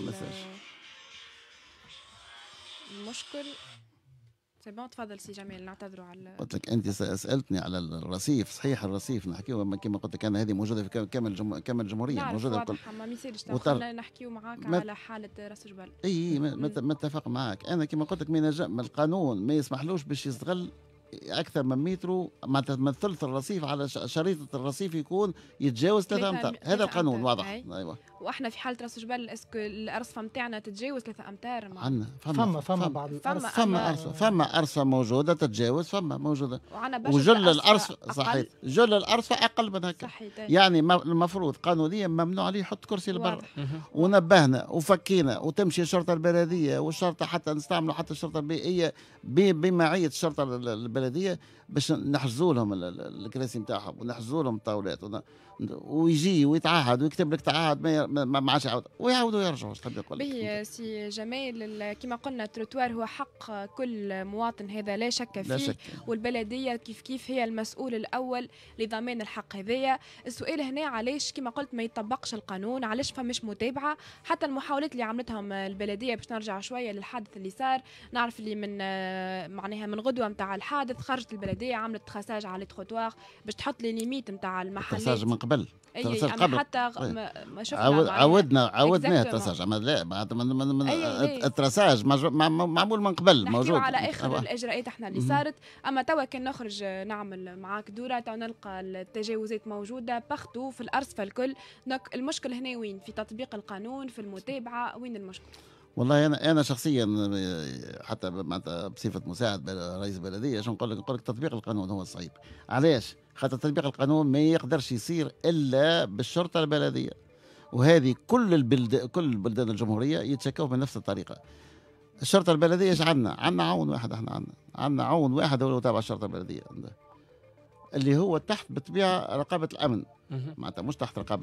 المشكل. تفضل سي جمال، نعتذروا على. قلت لك انت سالتني على الرصيف. صحيح الرصيف نحكيو كما قلت لك انا، هذه موجوده في كامل الجمهوريه، موجوده واضح. ما يصيرش دخلنا نحكيو معاك على حاله راس جبل. متفق معاك. انا كما قلت لك من القانون ما يسمحلوش باش يستغل اكثر من مترو، معناتها من ثلث الرصيف على شريطه الرصيف يكون يتجاوز 3 امتار. هذا القانون واضح. ايوه. واحنا في حاله راس جبل اسكو الارصفه نتاعنا تتجاوز 3 امتار؟ عندنا فما بعض فما ارصفه موجوده تتجاوز، فما موجوده. وجل الارصفه صحيح، جل الارصفه اقل من هكا. يعني المفروض قانونيا ممنوع عليه يحط كرسي لبرا. ونبهنا وفكينا وتمشي الشرطه البلديه والشرطه حتى نستعملوا حتى الشرطه البيئيه بمعيه الشرطه البلديه باش نحجزوا لهم الكراسي نتاعهم ونحجزوا لهم الطاولات ويجي ويتعهد ويكتب لك تعهد ما عادش يعاود ويعاودوا يرجعوا. ايش تحب نقول لك؟ به سي جمال، كما قلنا التروتوار هو حق كل مواطن، هذا لا شك فيه. لا شك. والبلديه كيف هي المسؤول الاول لضمان الحق هذايا. السؤال هنا علاش كما قلت ما يطبقش القانون؟ علاش فماش متابعه؟ حتى المحاولات اللي عملتهم البلديه باش نرجع شويه للحادث اللي صار، نعرف اللي من معناها من غدوه نتاع الحادث خرجت البلديه عملت تراساج على التروتوار باش تحط لي ليميت نتاع المحلات. تراساج من قبل. قبل حتى ما شفنا عودنا التراساج. لا التراساج معمول من قبل، موجود على اخر الاجراءات احنا اللي صارت. اما توا كان نخرج نعمل معاك دوره تو نلقى التجاوزات موجوده بارتو في الارصفه الكل. المشكل هنا وين؟ في تطبيق القانون، في المتابعه، وين المشكل؟ والله انا شخصيا حتى بصفه مساعد رئيس بلديه شو نقول لك تطبيق القانون هو الصعيب. علاش؟ خاطر تطبيق القانون ما يقدرش يصير الا بالشرطه البلديه، وهذه كل البلدان الجمهوريه يتشكوا بنفس الطريقه. الشرطه البلديه ايش عندنا عون واحد. احنا عندنا عون واحد هو تابع الشرطه البلديه اللي هو تحت بالطبيعه رقابه الامن، معناتها مش تحت رقابه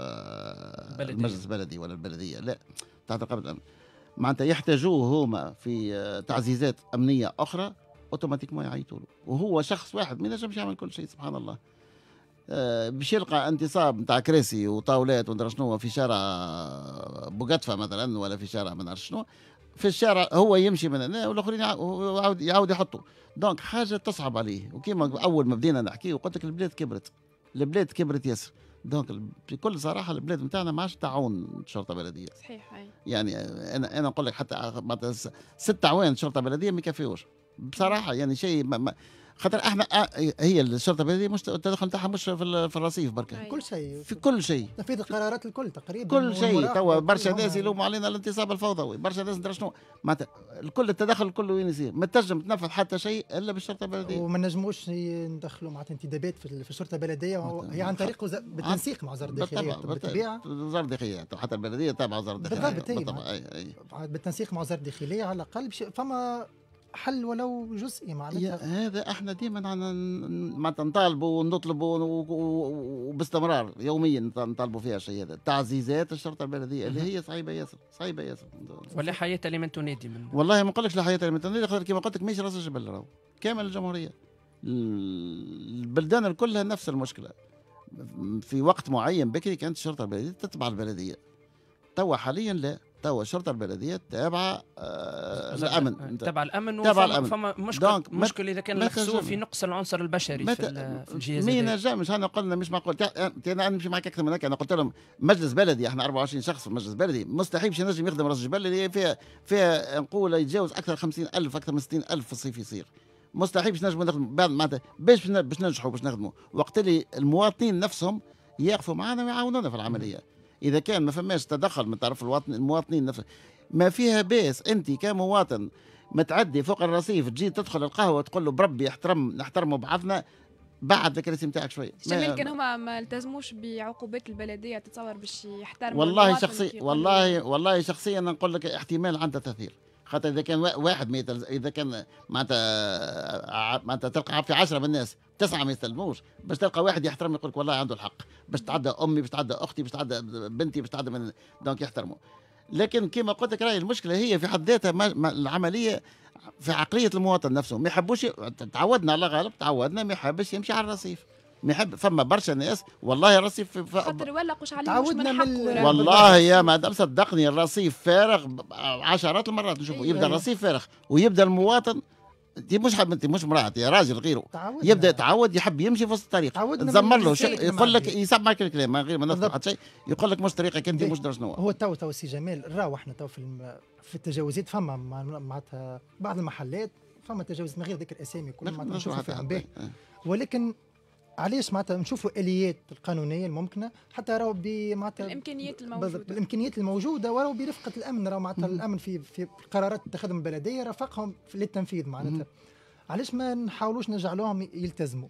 المجلس البلدي ولا البلديه، لا تحت رقابه الامن. معناتها يحتاجوه هما في تعزيزات امنيه اخرى اوتوماتيكمون يعيطوا له، وهو شخص واحد ما ينجمش يعمل كل شيء. سبحان الله. باش يلقى انتصاب نتاع كراسي وطاولات وندرى شنو في شارع بوقتفه مثلا ولا في شارع ما نعرف شنو، في الشارع هو يمشي من هنا والاخرين يعاود يحطوا. دونك حاجه تصعب عليه. وكيما اول ما بدينا نحكي وقلت لك البلاد كبرت ياسر. دونك بكل صراحه البلاد نتاعنا ما عادش تعاون شرطه بلديه. صحيح. يعني انا نقول لك حتى 6 اعوان شرطه بلديه ما يكفيوش بصراحه. يعني شيء خاطر احنا هي الشرطه البلديه مش التدخل نتاعها مش في الرصيف بركه، في كل شيء تنفيذ القرارات الكل تقريبا. كل شيء. توا برشا ناس يلوموا علينا الانتصاب الفوضوي، برشا ناس ندري شنو معناتها الكل التدخل كله وين يصير. ما تنجم تنفذ حتى شيء الا بالشرطه البلديه. وما نجموش ندخلوا معناتها انتدابات في الشرطه البلديه، هي عن طريق بالتنسيق مع وزاره الداخليه بالطبيعه. وزاره الداخليه حتى البلديه تابعه وزاره الداخليه بالضبط. بالتنسيق مع وزاره الداخليه على الاقل فما حل ولو جزئي معناتها. هذا احنا ديما معناتها نطالبوا ونطلبوا وباستمرار يوميا نطالبوا فيها شيء. هذا تعزيزات الشرطه البلديه اللي هي صعيبه ياسر. ولا حياه لمن تنادي من والله ما نقولكش لا حياه لمن تنادي، خاطر كما قلت لك ماشي راس الجبل راهو كامل الجمهوريه. البلدان كلها نفس المشكله. في وقت معين بكري كانت الشرطه البلديه تتبع البلديه، توا حاليا لا توا الشرطه البلديه تابعه الامن، تابع الامن، تابع الامن. فما مشكل اذا كان الخسوف في نقص العنصر البشري في الجهاز. مين نجمش، احنا قلنا مش معقول. انا نمشي معك اكثر من هيك. انا قلت لهم مجلس بلدي، احنا 24 شخص في مجلس بلدي، مستحيل باش ينجم يخدم راس جبل اللي فيها نقول يتجاوز اكثر 50,000 اكثر من 60,000 في الصيف يصير. مستحيل باش نجموا نخدموا بعد معناتها باش ننجحوا باش نخدموا وقت اللي المواطنين نفسهم يقفوا معنا ويعاونونا في العمليه. اذا كان ما فماش تدخل من طرف المواطنين نفسهم ما فيها باس انت كمواطن متعدي فوق الرصيف تجي تدخل القهوه تقول له بربي نحترموا بعضنا، بعد الكراسي نتاعك شويه. يمكن هما ما التزموش بعقوبات البلديه، تتصور باش يحترموا والله شخصيا نقول لك احتمال عنده تاثير. خاطر اذا كان واحد اذا كان معناتها تلقى في 10 من الناس 9 ما يستلموش، باش تلقى واحد يحترم يقول لك والله عنده الحق، باش تعدى امي، باش تعدى اختي، باش تعدى بنتي، باش تعدى من دونك يحترموا. لكن كما قلت لك راهي المشكله هي في حد ذاتها العمليه في عقليه المواطن نفسه. ما يحبوش، تعودنا على غالب، تعودنا ما يحبش يمشي على الرصيف، ما يحب. فما برشا ناس والله الرصيف خاطر ولقوش عليه مش من حقه. والله يا مدام صدقني الرصيف فارغ عشرات المرات نشوفوا. يبدا الرصيف فارغ ويبدا المواطن انت مش مراه، يا راجل غيره يبدا يتعود يحب يمشي في وسط الطريق، تزمر له يقول لك يسمعك الكلام من غير ما نذكر حتى شيء، يقول لك مش طريقك انت مش درس شنو هو. تو سي جمال راهو احنا تو في التجاوزات فما معناتها بعض المحلات فما تجاوز من غير ذكر اسامي كل ما نشوفوا فيهم به، ولكن علاش معناتها نشوفوا اليات القانونيه الممكنه حتى راهو معناتها بالامكانيات الموجوده وراهو برفقه الامن، راهو معناتها الامن في قرارات تتخذ البلديه رافقهم للتنفيذ معناتها. علاش ما نحاولوش نجعلوهم يلتزموا؟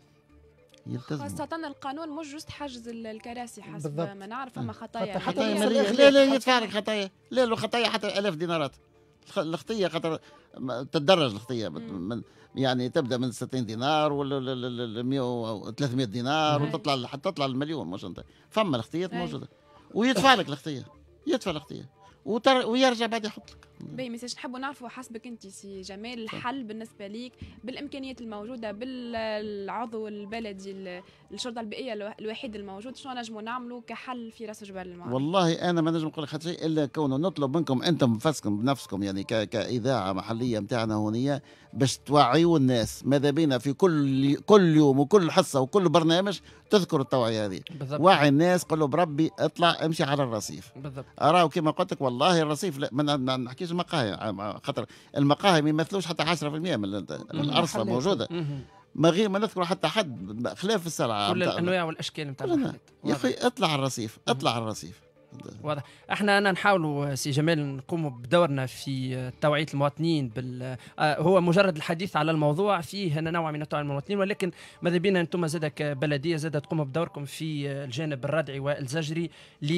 خاصة القانون مش جست حجز الكراسي حسب ما نعرف، فما خطايا لا يدفع لك خطايا، لا خطايا حتى 1000 دينارات الخطيه، خاطر تتدرج الخطيه يعني تبدا من 60 دينار ولا 100 300 دينار وتطلع حتى تطلع المليون. مش انت فما الخطيات موجوده ويدفع لك الخطيه، يدفع الخطيه ويرجع بعد يحط لك. باهي ميساج نحبوا نعرفوا حسبك انت سي جمال الحل بالنسبه ليك بالامكانيات الموجوده بالعضو البلدي الشرطه البيئيه الوحيد الموجود، شنو نجموا نعملوا كحل في راس جبل المعارف؟ والله انا ما نجم نقول لك حتى شيء الا كونه نطلب منكم انتم بنفسكم يعني كاذاعه محليه نتاعنا هونيه باش توعيوا الناس. ماذا بينا في كل يوم وكل حصه وكل برنامج تذكر التوعيه هذه، وعي الناس، قل له بربي اطلع امشي على الرصيف. بالضبط. اراو كما قلت لك والله الرصيف ما نحكيش المقاهي، خاطر المقاهي ما يمثلوش حتى 10% من الارصفه موجوده، ما غير ما نذكر حتى حد خلاف السلعه كل الانواع والاشكال نتاع المحلات. يا اخي اطلع على الرصيف، اطلع على الرصيف. واضح. احنا نحاولوا سي جمال نقوموا بدورنا في توعيه المواطنين هو مجرد الحديث على الموضوع فيه نوع من توعيه المواطنين، ولكن ماذا بينا انتم زاد كبلديه زاد تقوموا بدوركم في الجانب الردعي والزجري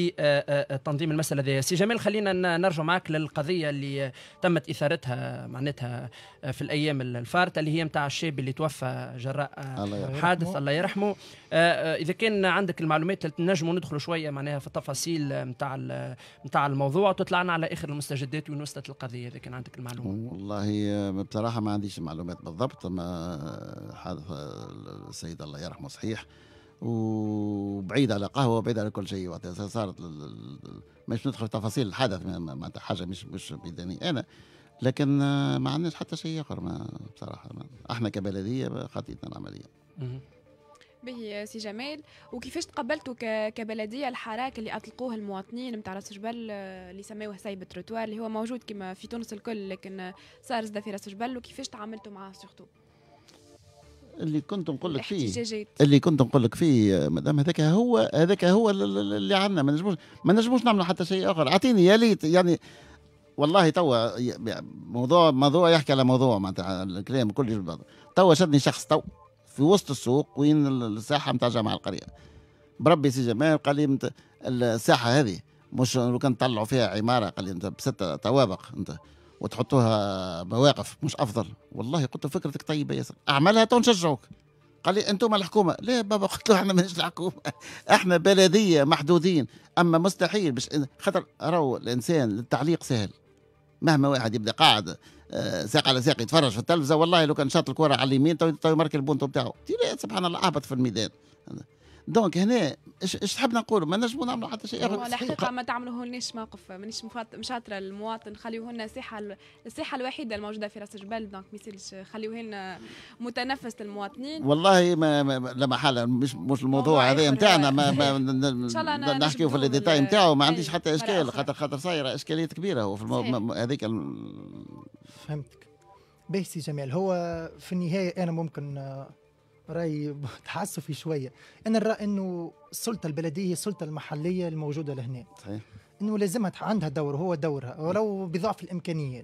لتنظيم المساله هذه. سي جمال خلينا نرجع معك للقضيه اللي تمت اثارتها معناتها في الايام الفارطه اللي هي نتاع الشاب اللي توفى جراء حادث الله يرحمه. اذا كان عندك المعلومات نجموا ندخلوا شويه معناها في التفاصيل نتاع الموضوع وتطلع لنا على اخر المستجدات وين وصلت القضيه اذا كان عندك المعلومه. والله بصراحه ما عنديش المعلومات بالضبط، ما حادث السيد الله يرحمه صحيح وبعيد على قهوه وبعيد على كل شيء، وقتها صارت مش ندخل في تفاصيل الحدث، ما حاجه مش بيداني انا، لكن ما عندناش حتى شيء اخر. ما بصراحه احنا كبلديه خطيتنا العمليه. به سي جمال، وكيفاش تقبلتوا كبلديه الحراك اللي اطلقوه المواطنين نتاع راس جبل اللي سموه سايب التروتوار اللي هو موجود كما في تونس الكل لكن صار زاد في راس جبل، وكيفاش تعاملتوا معاه سورتو؟ اللي كنت نقول لك فيه مدام هذاك هو اللي عندنا، ما نجموش نعملوا حتى شيء اخر. اعطيني يا ليت يعني والله توا موضوع يحكي على موضوع معناتها الكلام كله يجي بعض. توا شدني شخص في وسط السوق وين الساحه نتاع جامع القريه، بربي سي جمال قال لي الساحه هذه مش لو كان طلعوا فيها عماره قال لي انت ب6 طوابق انت وتحطوها مواقف مش افضل؟ والله قلت له فكرتك طيبه ياسر، اعملها تو نشجعوك. قال لي انتم الحكومه. ليه بابا؟ قلت له احنا ماناش الحكومه، احنا بلديه محدودين، اما مستحيل باش خاطر راهو الانسان التعليق سهل، مهما واحد يبدا قاعد ساق على ساق يتفرج في التلفزه والله لو كان شاط الكره على اليمين تو يمارك البونتو بتاعه سبحان الله اهبط في الميدان. دونك هنا ايش تحبنا نقولوا؟ ما نجموا نعملوا حتى شيء. الحقيقه ما تعملوهولناش موقف مانيش مشاطره المواطن، خليوهن الساحه الوحيده الموجوده في راس جبل، دونك ما يصيرش خليوهن متنفس للمواطنين. والله ما لا محاله، مش الموضوع هذا نتاعنا، ما نحكيو في الديتاي نتاعو، ما عنديش حتى اشكال، خاطر صايره اشكاليات كبيره هو في هذيك فهمتك. باهي سي جمال، هو في النهايه انا ممكن راي تحسفي شويه، انا نرى انه السلطه البلديه هي السلطه المحليه الموجوده لهنا، صحيح، انه لازمها عندها دور، هو دورها ولو بضعف الامكانيات،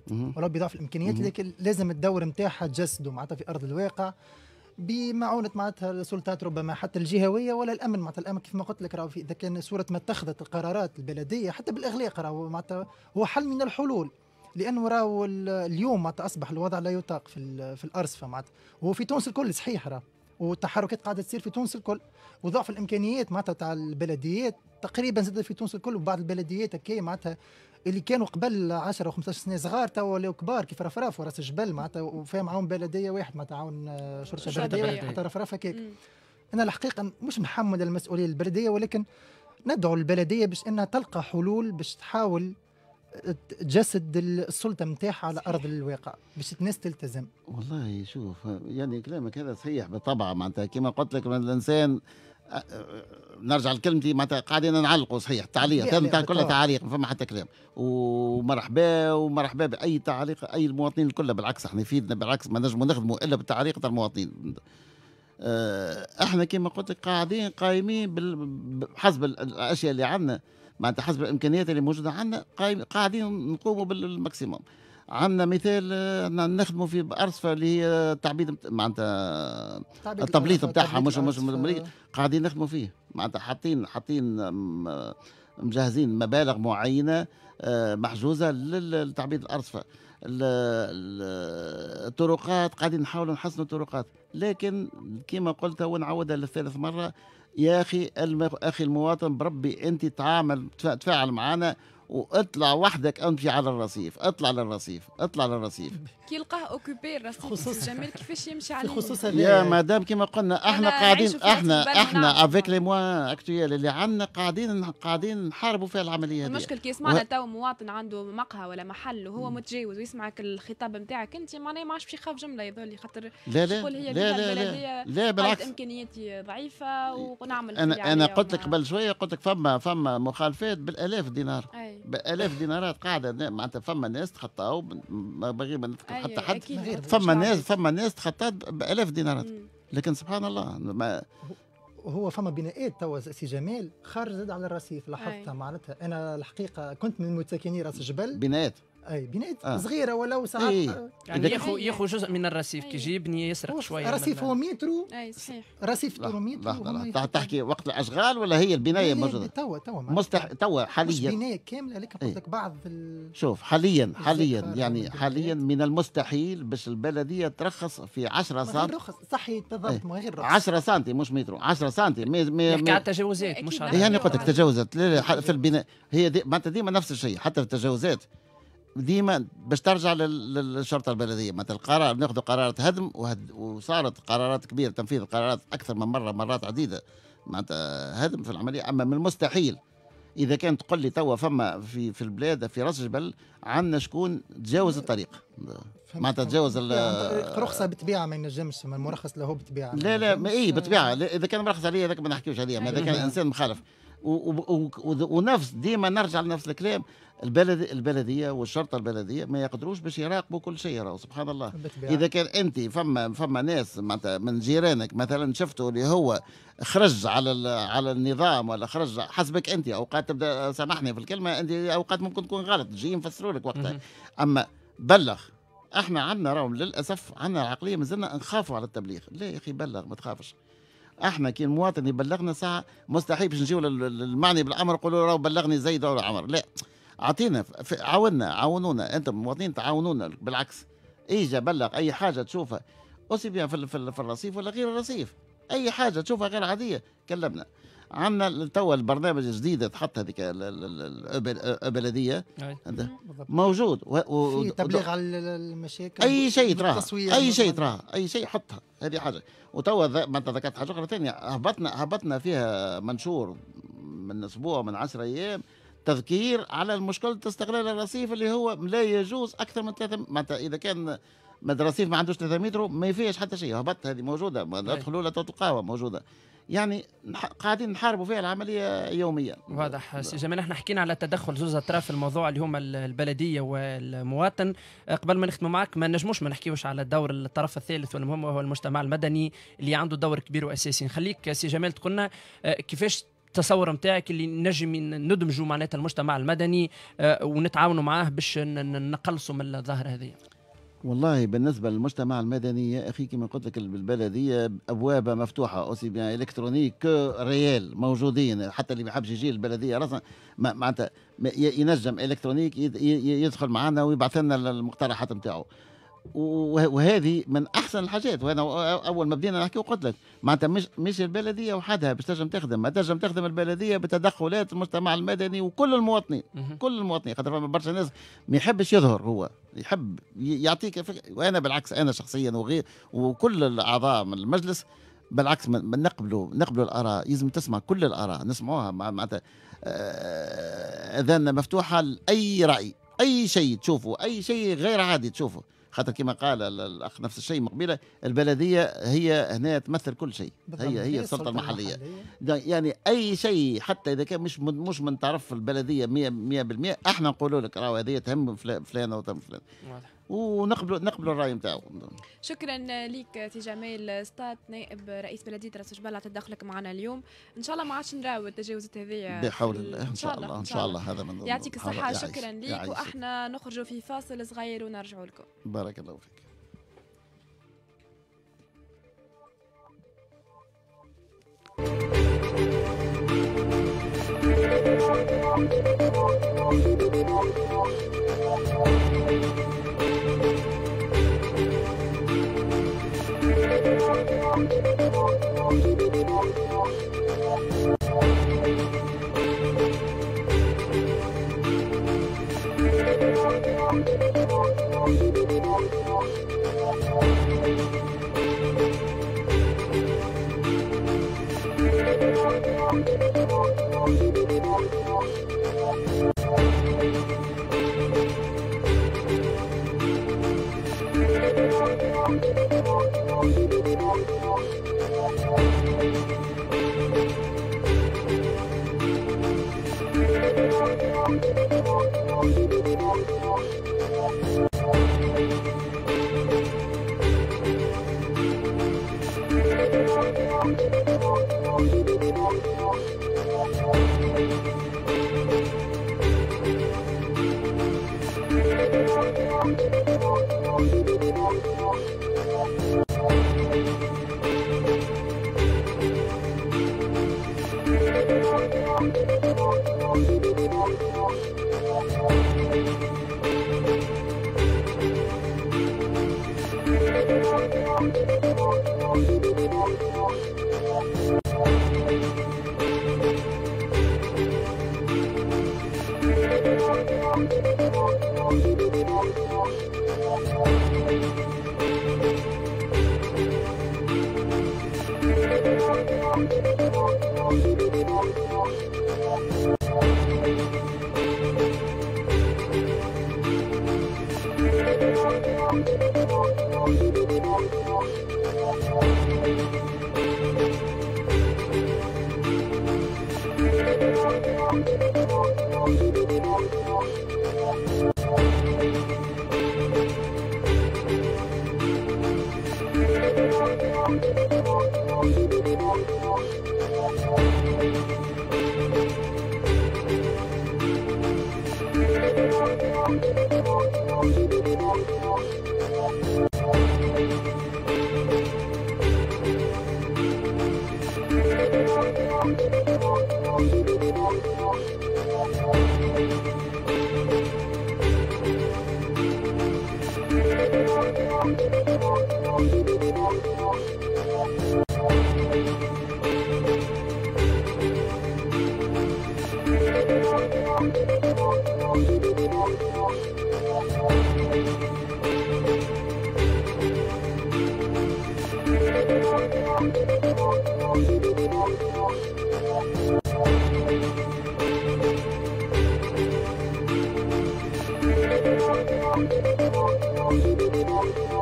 لكن لازم الدور نتاعها تجسده معناتها في ارض الواقع بمعونه معناتها السلطات، ربما حتى الجهويه ولا الامن، معناتها الامن كيف ما قلت لك راهو اذا كان صوره ما اتخذت القرارات البلديه حتى بالاغلاق راهو معناتها هو حل من الحلول، لانه راهو اليوم معناتها اصبح الوضع لا يطاق في الارصفه معناتها، وهو في تونس الكل صحيح راه، والتحركات قاعده تصير في تونس الكل، وضعف الامكانيات معناتها تاع البلديات تقريبا زاد في تونس الكل، وبعض البلديات هكا معناتها اللي كانوا قبل 10 و15 سنه صغار توا ولاو كبار كيف رفراف وراس الجبل معناتها، وفيها معاهم بلديه واحد معناتها عاون شرطه بلديه حتى رفراف هكاك. انا الحقيقه مش نحمل المسؤوليه البلديه، ولكن ندعو البلديه باش انها تلقى حلول باش تحاول تجسد السلطه نتاعها على ارض الواقع باش الناس تلتزم. والله شوف يعني كلامك هذا صحيح بالطبع، معناتها كما قلت لك الانسان نرجع لكلمتي معناتها قاعدين نعلقوا صحيح، التعليق كلها تعليق، ما فما حتى كلام، ومرحبا باي تعليق اي المواطنين الكل، بالعكس احنا يفيدنا، بالعكس ما نجموا نخدموا الا بالتعليق تاع المواطنين. احنا كما قلت لك قايمين حسب الاشياء اللي عندنا، معناتها حسب الامكانيات اللي موجوده عندنا قاعدين نقوموا بالماكسيموم. عندنا مثال نخدموا في ارصفه اللي هي تعبيد معناتها التبليط نتاعها، مش قاعدين نخدموا فيه، معناتها حاطين مجهزين مبالغ معينه محجوزه لتعبيد الارصفه. الطرقات قاعدين نحاولوا نحسنوا الطرقات، لكن كما قلت ونعودها للثالث مره، يا اخي المواطن بربي انت تفاعل معنا واطلع وحدك، امشي على الرصيف، اطلع للرصيف كي يلقاه اوكوبي الرصيف جميل كيفاش يمشي عليه خصوصا يا مدام كما قلنا احنا قاعدين احنا افيك لي موان اكتويال اللي عندنا قاعدين نحاربوا فيها العمليه هذه. المشكل كي يسمعنا تو مواطن عنده مقهى ولا محل وهو متجاوز ويسمعك الخطاب نتاعك انت معناها ما عادش باش يخاف جمله يظل خاطر شغل هي لا بالعكس امكانياتي ضعيفه ونعمل انا قلت لك قبل شويه، قلت لك فما مخالفات بالالاف دينار، بالاف دينارات قاعده معناتها، فما ناس تخطاو ما بغي ما نذكر حتى حد، فما ناس تخطات بالاف دينارات، لكن سبحان الله هو فما بناءات توا سي جمال خارج زاد على الرصيف لاحظتها معناتها. انا الحقيقه كنت من متساكني راس الجبل، بناءات صغيره ولو ساعات يعني ياخذ جزء من الرصيف كي يجي يبني يسرق شويه. الرصيف هو مترو، صحيح رصيف مترو. تحكي وقت الاشغال ولا هي البنايه موجوده؟ توا حاليا مش بنايه كامله، لكن قلت لك بعض شوف حاليا يعني حاليا من المستحيل باش البلديه ترخص في 10 سم صحي بالضبط، ما غير 10 سم مش مترو، 10 سم يحكي على التجاوزات مش على يعني قلت لك تجاوزات في البناء، هي معناتها ديما نفس الشيء، حتى في التجاوزات ديما باش ترجع للشرطه البلديه، مثلا القرار ناخذ قرارات هدم وصارت قرارات كبيره، تنفيذ قرارات اكثر من مرات عديده معناتها هدم في العمليه. اما من المستحيل اذا كانت تقول لي توا فما في البلاد في راس الجبل عندنا شكون تجاوز الطريق، معناتها تجاوز رخصه بالطبيعه ما ينجمش، المرخص له بالطبيعه لا بالطبيعه اذا كان مرخص عليه هذاك ما نحكيوش عليه، اذا كان انسان مخالف ونفس ديما نرجع لنفس الكلام، البلديه والشرطه البلديه ما يقدروش باش يراقبوا كل شيء، راهو سبحان الله. اذا كان انت فما ناس معناتها من جيرانك مثلا شفتوا اللي هو خرج على النظام ولا خرج حسبك انت، اوقات تبدا سامحني في الكلمه، انت اوقات ممكن تكون غلط تجي نفسروا لك وقتها، اما بلغ. احنا عندنا راهو للاسف عندنا العقليه مازلنا نخافوا على التبليغ. لا يا اخي بلغ ما تخافش. احنا كي المواطن يبلغنا ساعه مستحيل باش نجيو للمعني بالامر نقولوا راهو بلغني زيد ولا عمر، لا اعطينا عاونونا انتم المواطنين، تعاونونا بالعكس. اجا بلغ اي حاجه تشوفها اوسي بيان في الرصيف ولا غير الرصيف، اي حاجه تشوفها غير عاديه كلمنا. عندنا توا البرنامج الجديد تحط هذيك البلديه موجود في تبليغ على المشاكل، اي شيء تراه، اي شيء حطها، هذه حاجه. وتوا ما انت ذكرت حاجه اخرى ثانيه، هبطنا فيها منشور من اسبوع من 10 ايام تذكير على المشكله استغلال الرصيف اللي هو لا يجوز اكثر من 3 معناتها اذا كان الرصيف ما عندوش 3 متر ما فيهش حتى شيء. هبط هذه موجوده، لا تدخلوا لا تلقاوها موجوده، يعني قاعدين نحاربوا فيها العمليه يوميا. واضح سي جمال. احنا حكينا على تدخل زوز اطراف الموضوع اللي هما البلديه والمواطن. قبل ما نختم معك ما نجموش ما نحكيوش على دور الطرف الثالث والمهم وهو المجتمع المدني اللي عنده دور كبير واساسي. نخليك سي جمال تقولنا كيفاش التصور نتاعك اللي نجم ندمجوا معناتها المجتمع المدني ونتعاونوا معاه باش نقلصوا من الظاهره هذه. والله بالنسبه للمجتمع المدني يا اخي كما قلت لك بالبلديه ابوابها مفتوحه اوسي بيان الكترونيك ريال موجودين، حتى اللي ما يحبش يجي البلديه راسا معناتها ينجم الكترونيك يدخل معنا ويبعث لنا المقترحات نتاعو. وهذه من احسن الحاجات. وانا اول ما بدينا نحكي وقلت لك معناتها مش البلديه وحدها باش تنجم تخدم، ما تنجم تخدم البلديه بتدخلات المجتمع المدني وكل المواطنين، كل المواطنين، خاطر فما برشا ناس ما يحبش يظهر، هو يحب يعطيك وانا بالعكس انا شخصيا وكل الاعضاء من المجلس بالعكس نقبلوا الاراء، لازم تسمع كل الاراء، نسمعوها معناتها اذاننا مفتوحه لاي راي، اي شيء تشوفه، اي شيء غير عادي تشوفه، خاطر كما قال الاخ نفس الشيء مقبله، البلديه هي هنا تمثل كل شيء، هي السلطه المحليه. يعني اي شيء حتى اذا كان مش من طرف البلديه 100% احنا نقولوا لك راهو هذه تهم فلان وتم فلان، ونقبلوا الراي نتاعو. شكرا لك سي جمال سطات نائب رئيس بلديه راس جبل على تدخلك معنا اليوم. ان شاء الله ما عادش نراو التجاوزات هذه بحول الله، ان شاء الله هذا من يعطيك الصحه. شكرا لك، واحنا نخرجوا في فاصل صغير ونرجعوا لكم. بارك الله فيك.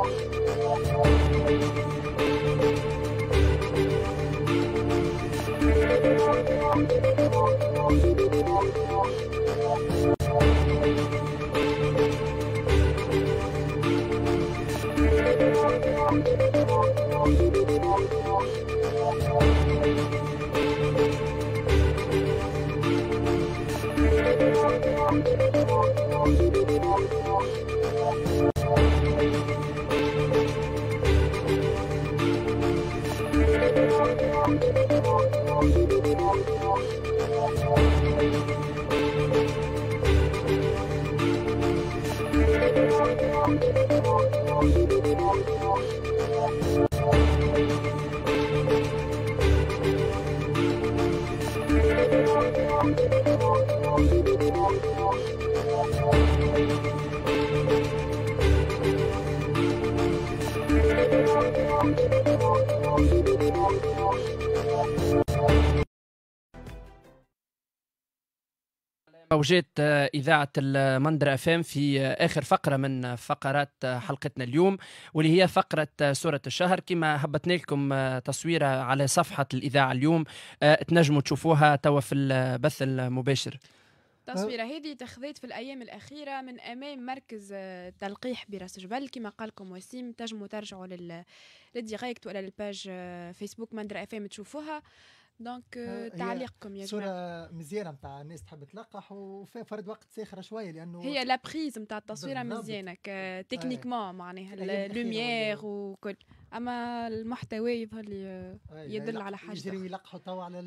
موجات إذاعة المندرة FM في آخر فقرة من فقرات حلقتنا اليوم، واللي هي فقرة سورة الشهر. كما هبطنا لكم تصويرة على صفحة الإذاعة اليوم، تنجموا تشوفوها توا في البث المباشر. التصويرة هذه تخذت في الأيام الأخيرة من أمام مركز تلقيح براس جبل. كما قالكم وسيم، تنجموا ترجعوا للديريكت ولا للباج فيسبوك مندرة FM تشوفوها. دونك تعليقكم يا جماعه. صوره مزيانه نتاع الناس تحب تلقح وفي فرد وقت ساخره شويه، لانه هي لا بريز نتاع التصويره مزيانه تكنيكمون معناها اللوميير وكل، اما المحتوى يظهر لي يدل على حاجه يجريوا يلقحوا توا على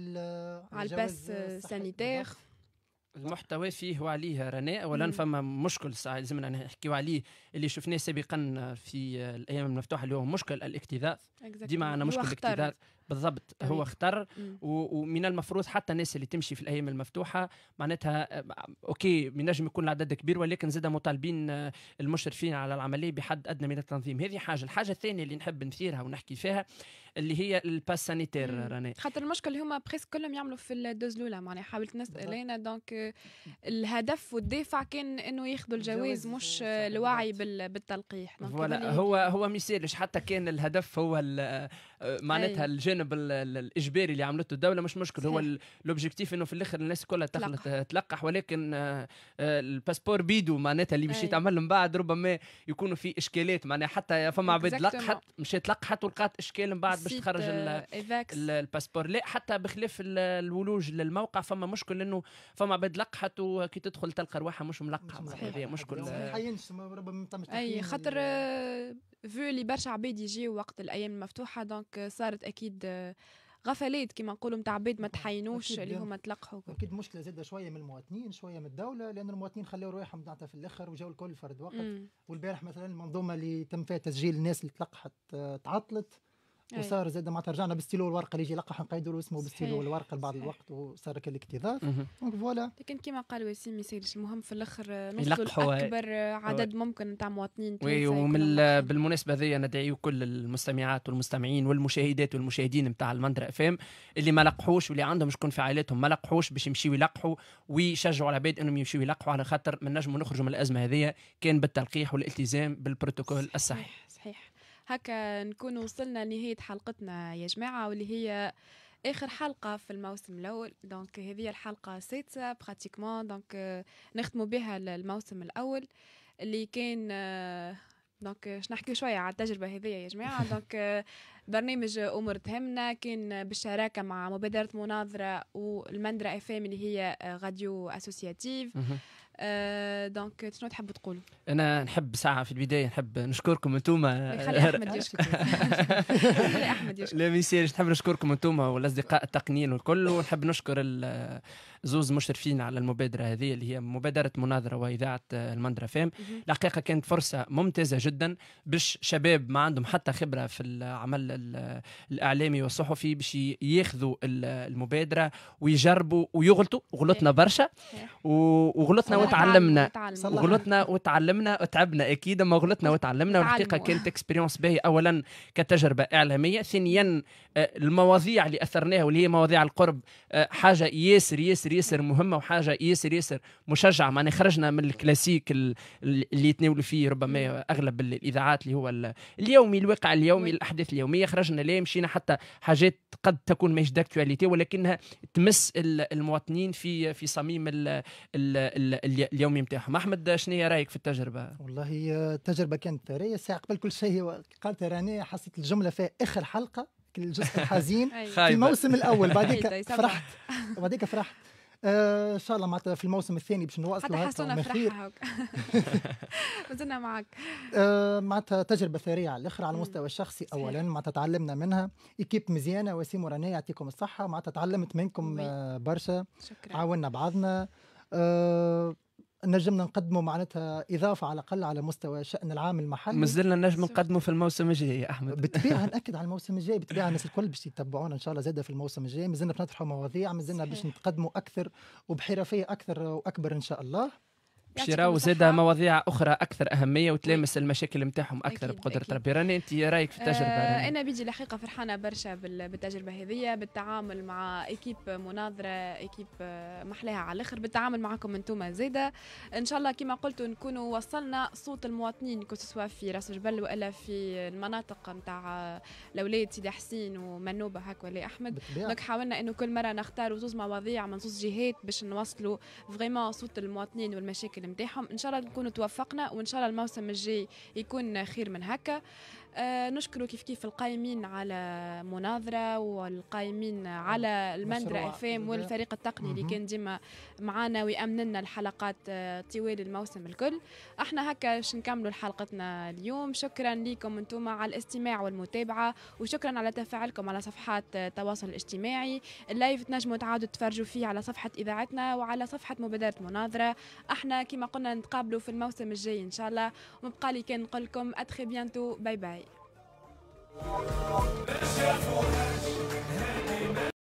الباس سانيتير. المحتوى فيه وعليه رناء اولا فما مشكل ساعه لازمنا نحكيو عليه اللي شفناه سابقا في الايام المفتوحه اللي هو مشكل الاكتظاظ. ديما عندنا مشكل الاكتظاظ بالضبط. هو اختر ومن المفروض حتى الناس اللي تمشي في الايام المفتوحه معناتها اوكي بنجم يكون العدد كبير، ولكن زاد مطالبين المشرفين على العمليه بحد ادنى من التنظيم. هذه حاجه. الحاجه الثانيه اللي نحب نثيرها ونحكي فيها اللي هي الباس سانيتير راني، خاطر المشكل اللي هما بريسك كلهم يعملوا في الدوز الاولى. معناها حاولت نسال لينا دونك الهدف والدافع كان انه ياخذوا الجواز مش الوعي بالتلقيح. فوالا هو مثالش حتى كان الهدف هو معناتها الجانب الاجباري اللي عملته الدوله مش مشكل. هو الاوبجيكتيف انه في الاخر الناس كلها تلقح، ولكن الباسبور بيدو معناتها اللي باش يتعمل من بعد ربما يكونوا في اشكالات. معناها حتى فما عباد لقحت مشات لقحت ولقات اشكال من بعد باش تخرج الباسبور. لا حتى بخلاف الولوج للموقع فما مشكل انه فما عباد لقحت وكي تدخل تلقى رواحها مش ملقحه. هذه مشكل. اي خاطر فو اللي برشا عباد يجيو وقت الايام المفتوحه، دونك صارت اكيد غفلات كما نقولوا نتاع عباد ما تحينوش اللي هما تلقحوا. اكيد مشكله زاده شويه من المواطنين شويه من الدوله، لان المواطنين خليوا رواحهم معناتها في الاخر وجاوا الكل فرد وقت. والبارح مثلا المنظومه اللي تم فيها تسجيل الناس اللي تلقحت تعطلت، وصار زاد معناتها رجعنا بالستيلو الورقه اللي يجي يلقح نقيدوا له اسمه بالستيلو الورقه لبعض الوقت، وصار الاكتظاظ. دونك فوالا. لكن كما قال وسيم ما يسالش، المهم في الاخر نوصلوا اكبر عدد ممكن نتاع مواطنين. بالمناسبه هذه ندعيو كل المستمعات والمستمعين والمشاهدات والمشاهدين نتاع المندرة FM اللي ما لقحوش واللي عندهم شكون في عائلتهم ما لقحوش باش يمشيو يلقحوا ويشجعوا العباد انهم يمشيو يلقحوا، على خاطر من نجموا نخرجوا من الازمه هذه كان بالتلقيح والالتزام بالبروتوكول الصحي. صحيح. هكا نكون وصلنا لنهاية حلقتنا يا جماعة، واللي هي آخر حلقة في الموسم الأول. دونك هذه الحلقة السادسة براتيكمون، دونك نختموا بها الموسم الأول اللي كان دونك باش نحكيو شوية على التجربة هذه يا جماعة. دونك برنامج أمور تهمنا كان بالشراكة مع مبادرة مناظرة والمندرة FM اللي هي راديو أسوسياتيف. دونك شنو تحبوا تقولوا؟ انا نحب ساعه في البدايه نحب نشكركم انتوما. خلي احمد يشكر. خلي احمد يشكر. لا ميسيرش، نحب نشكركم انتوما والاصدقاء التقنيين والكل، ونحب نشكر زوز مشرفين على المبادره هذه اللي هي مبادره مناظره واذاعه المندرة FM. الحقيقه كانت فرصه ممتازه جدا باش شباب ما عندهم حتى خبره في العمل الاعلامي والصحفي باش ياخذوا المبادره ويجربوا ويغلطوا. غلطنا برشا وغلطنا وتعلمنا، غلطنا وتعلمنا وتعبنا اكيد، اما غلطنا وتعلمنا. والحقيقه كانت اكسبيريونس باهيه، اولا كتجربه اعلاميه، ثانيا المواضيع اللي اثرناها واللي هي مواضيع القرب حاجه ياسر ياسر ياسر مهمه وحاجه ياسر مشجعه. معناها خرجنا من الكلاسيك اللي يتناولوا فيه ربما اغلب الاذاعات اللي هو اليومي، الواقع اليومي، الاحداث اليوميه. خرجنا ليه مشينا حتى حاجات قد تكون ماهيش داكتواليتي ولكنها تمس المواطنين في صميم اليومي نتاعهم. احمد شنو رايك في التجربه؟ والله التجربه كانت ثريه. ساعه قبل كل شيء قالت راني حسيت الجمله في اخر حلقه الجزء الحزين في الموسم الاول. بعديك فرحت ان شاء الله معناتها في الموسم الثاني باش نواصلوا حتى حسونا فرحة وزلنا معك. معناتها تجربه ثريه على الاخر على المستوى الشخصي. اولا معناتها تعلمنا منها، ايكيب مزيانه. وسيم ورانيا يعطيكم الصحه، معناتها تعلمت منكم برشا. شكرا. عاوننا بعضنا. نجمنا نقدموا معناتها اضافه على الاقل على مستوى شان العام المحلي. مازلنا نجم نقدموا في الموسم الجاي يا احمد. بالطبيعه ناكد على الموسم الجاي، بالطبيعه الناس الكل باش يتبعونا ان شاء الله زاده في الموسم الجاي. مازلنا باش نطرحوا مواضيع، مازلنا باش نتقدموا اكثر وبحرفيه اكثر واكبر ان شاء الله. باش يراو زاده مواضيع اخرى اكثر اهميه وتلامس المشاكل نتاعهم اكثر بقدره ربي. راني انت رايك في التجربه؟ انا بيجي الحقيقه فرحانه برشا بالتجربه هذه، بالتعامل مع ايكيب مناظره، ايكيب محلاها على الاخر، بالتعامل معكم انتم زاده. ان شاء الله كما قلتوا نكونوا وصلنا صوت المواطنين كسوا في راس جبل والا في المناطق نتاع الاولاد سيدي حسين ومنوبه هكا ولا احمد. دونك حاولنا انه كل مره نختاروا زوز مواضيع من زوز جهات باش نوصلوا فريمون صوت المواطنين والمشاكل نتاعهم. ان شاء الله نكونوا توفقنا وان شاء الله الموسم الجاي يكون خير من هكا. نشكروا كيف القائمين على مناظرة والقائمين على المندرة FM والفريق التقني اللي كان ديما معنا ويأمننا الحلقات طوال الموسم الكل. احنا هكا باش نكملوا حلقتنا اليوم. شكرا لكم انتم على الاستماع والمتابعة، وشكرا على تفاعلكم على صفحات التواصل الاجتماعي. اللايف تنجموا تعاودوا تتفرجوا فيه على صفحة إذاعتنا وعلى صفحة مبادرة مناظرة. احنا كما قلنا نتقابلوا في الموسم الجاي ان شاء الله، ومبقى لي كان نقول لكم اتري بيانتو، باي باي.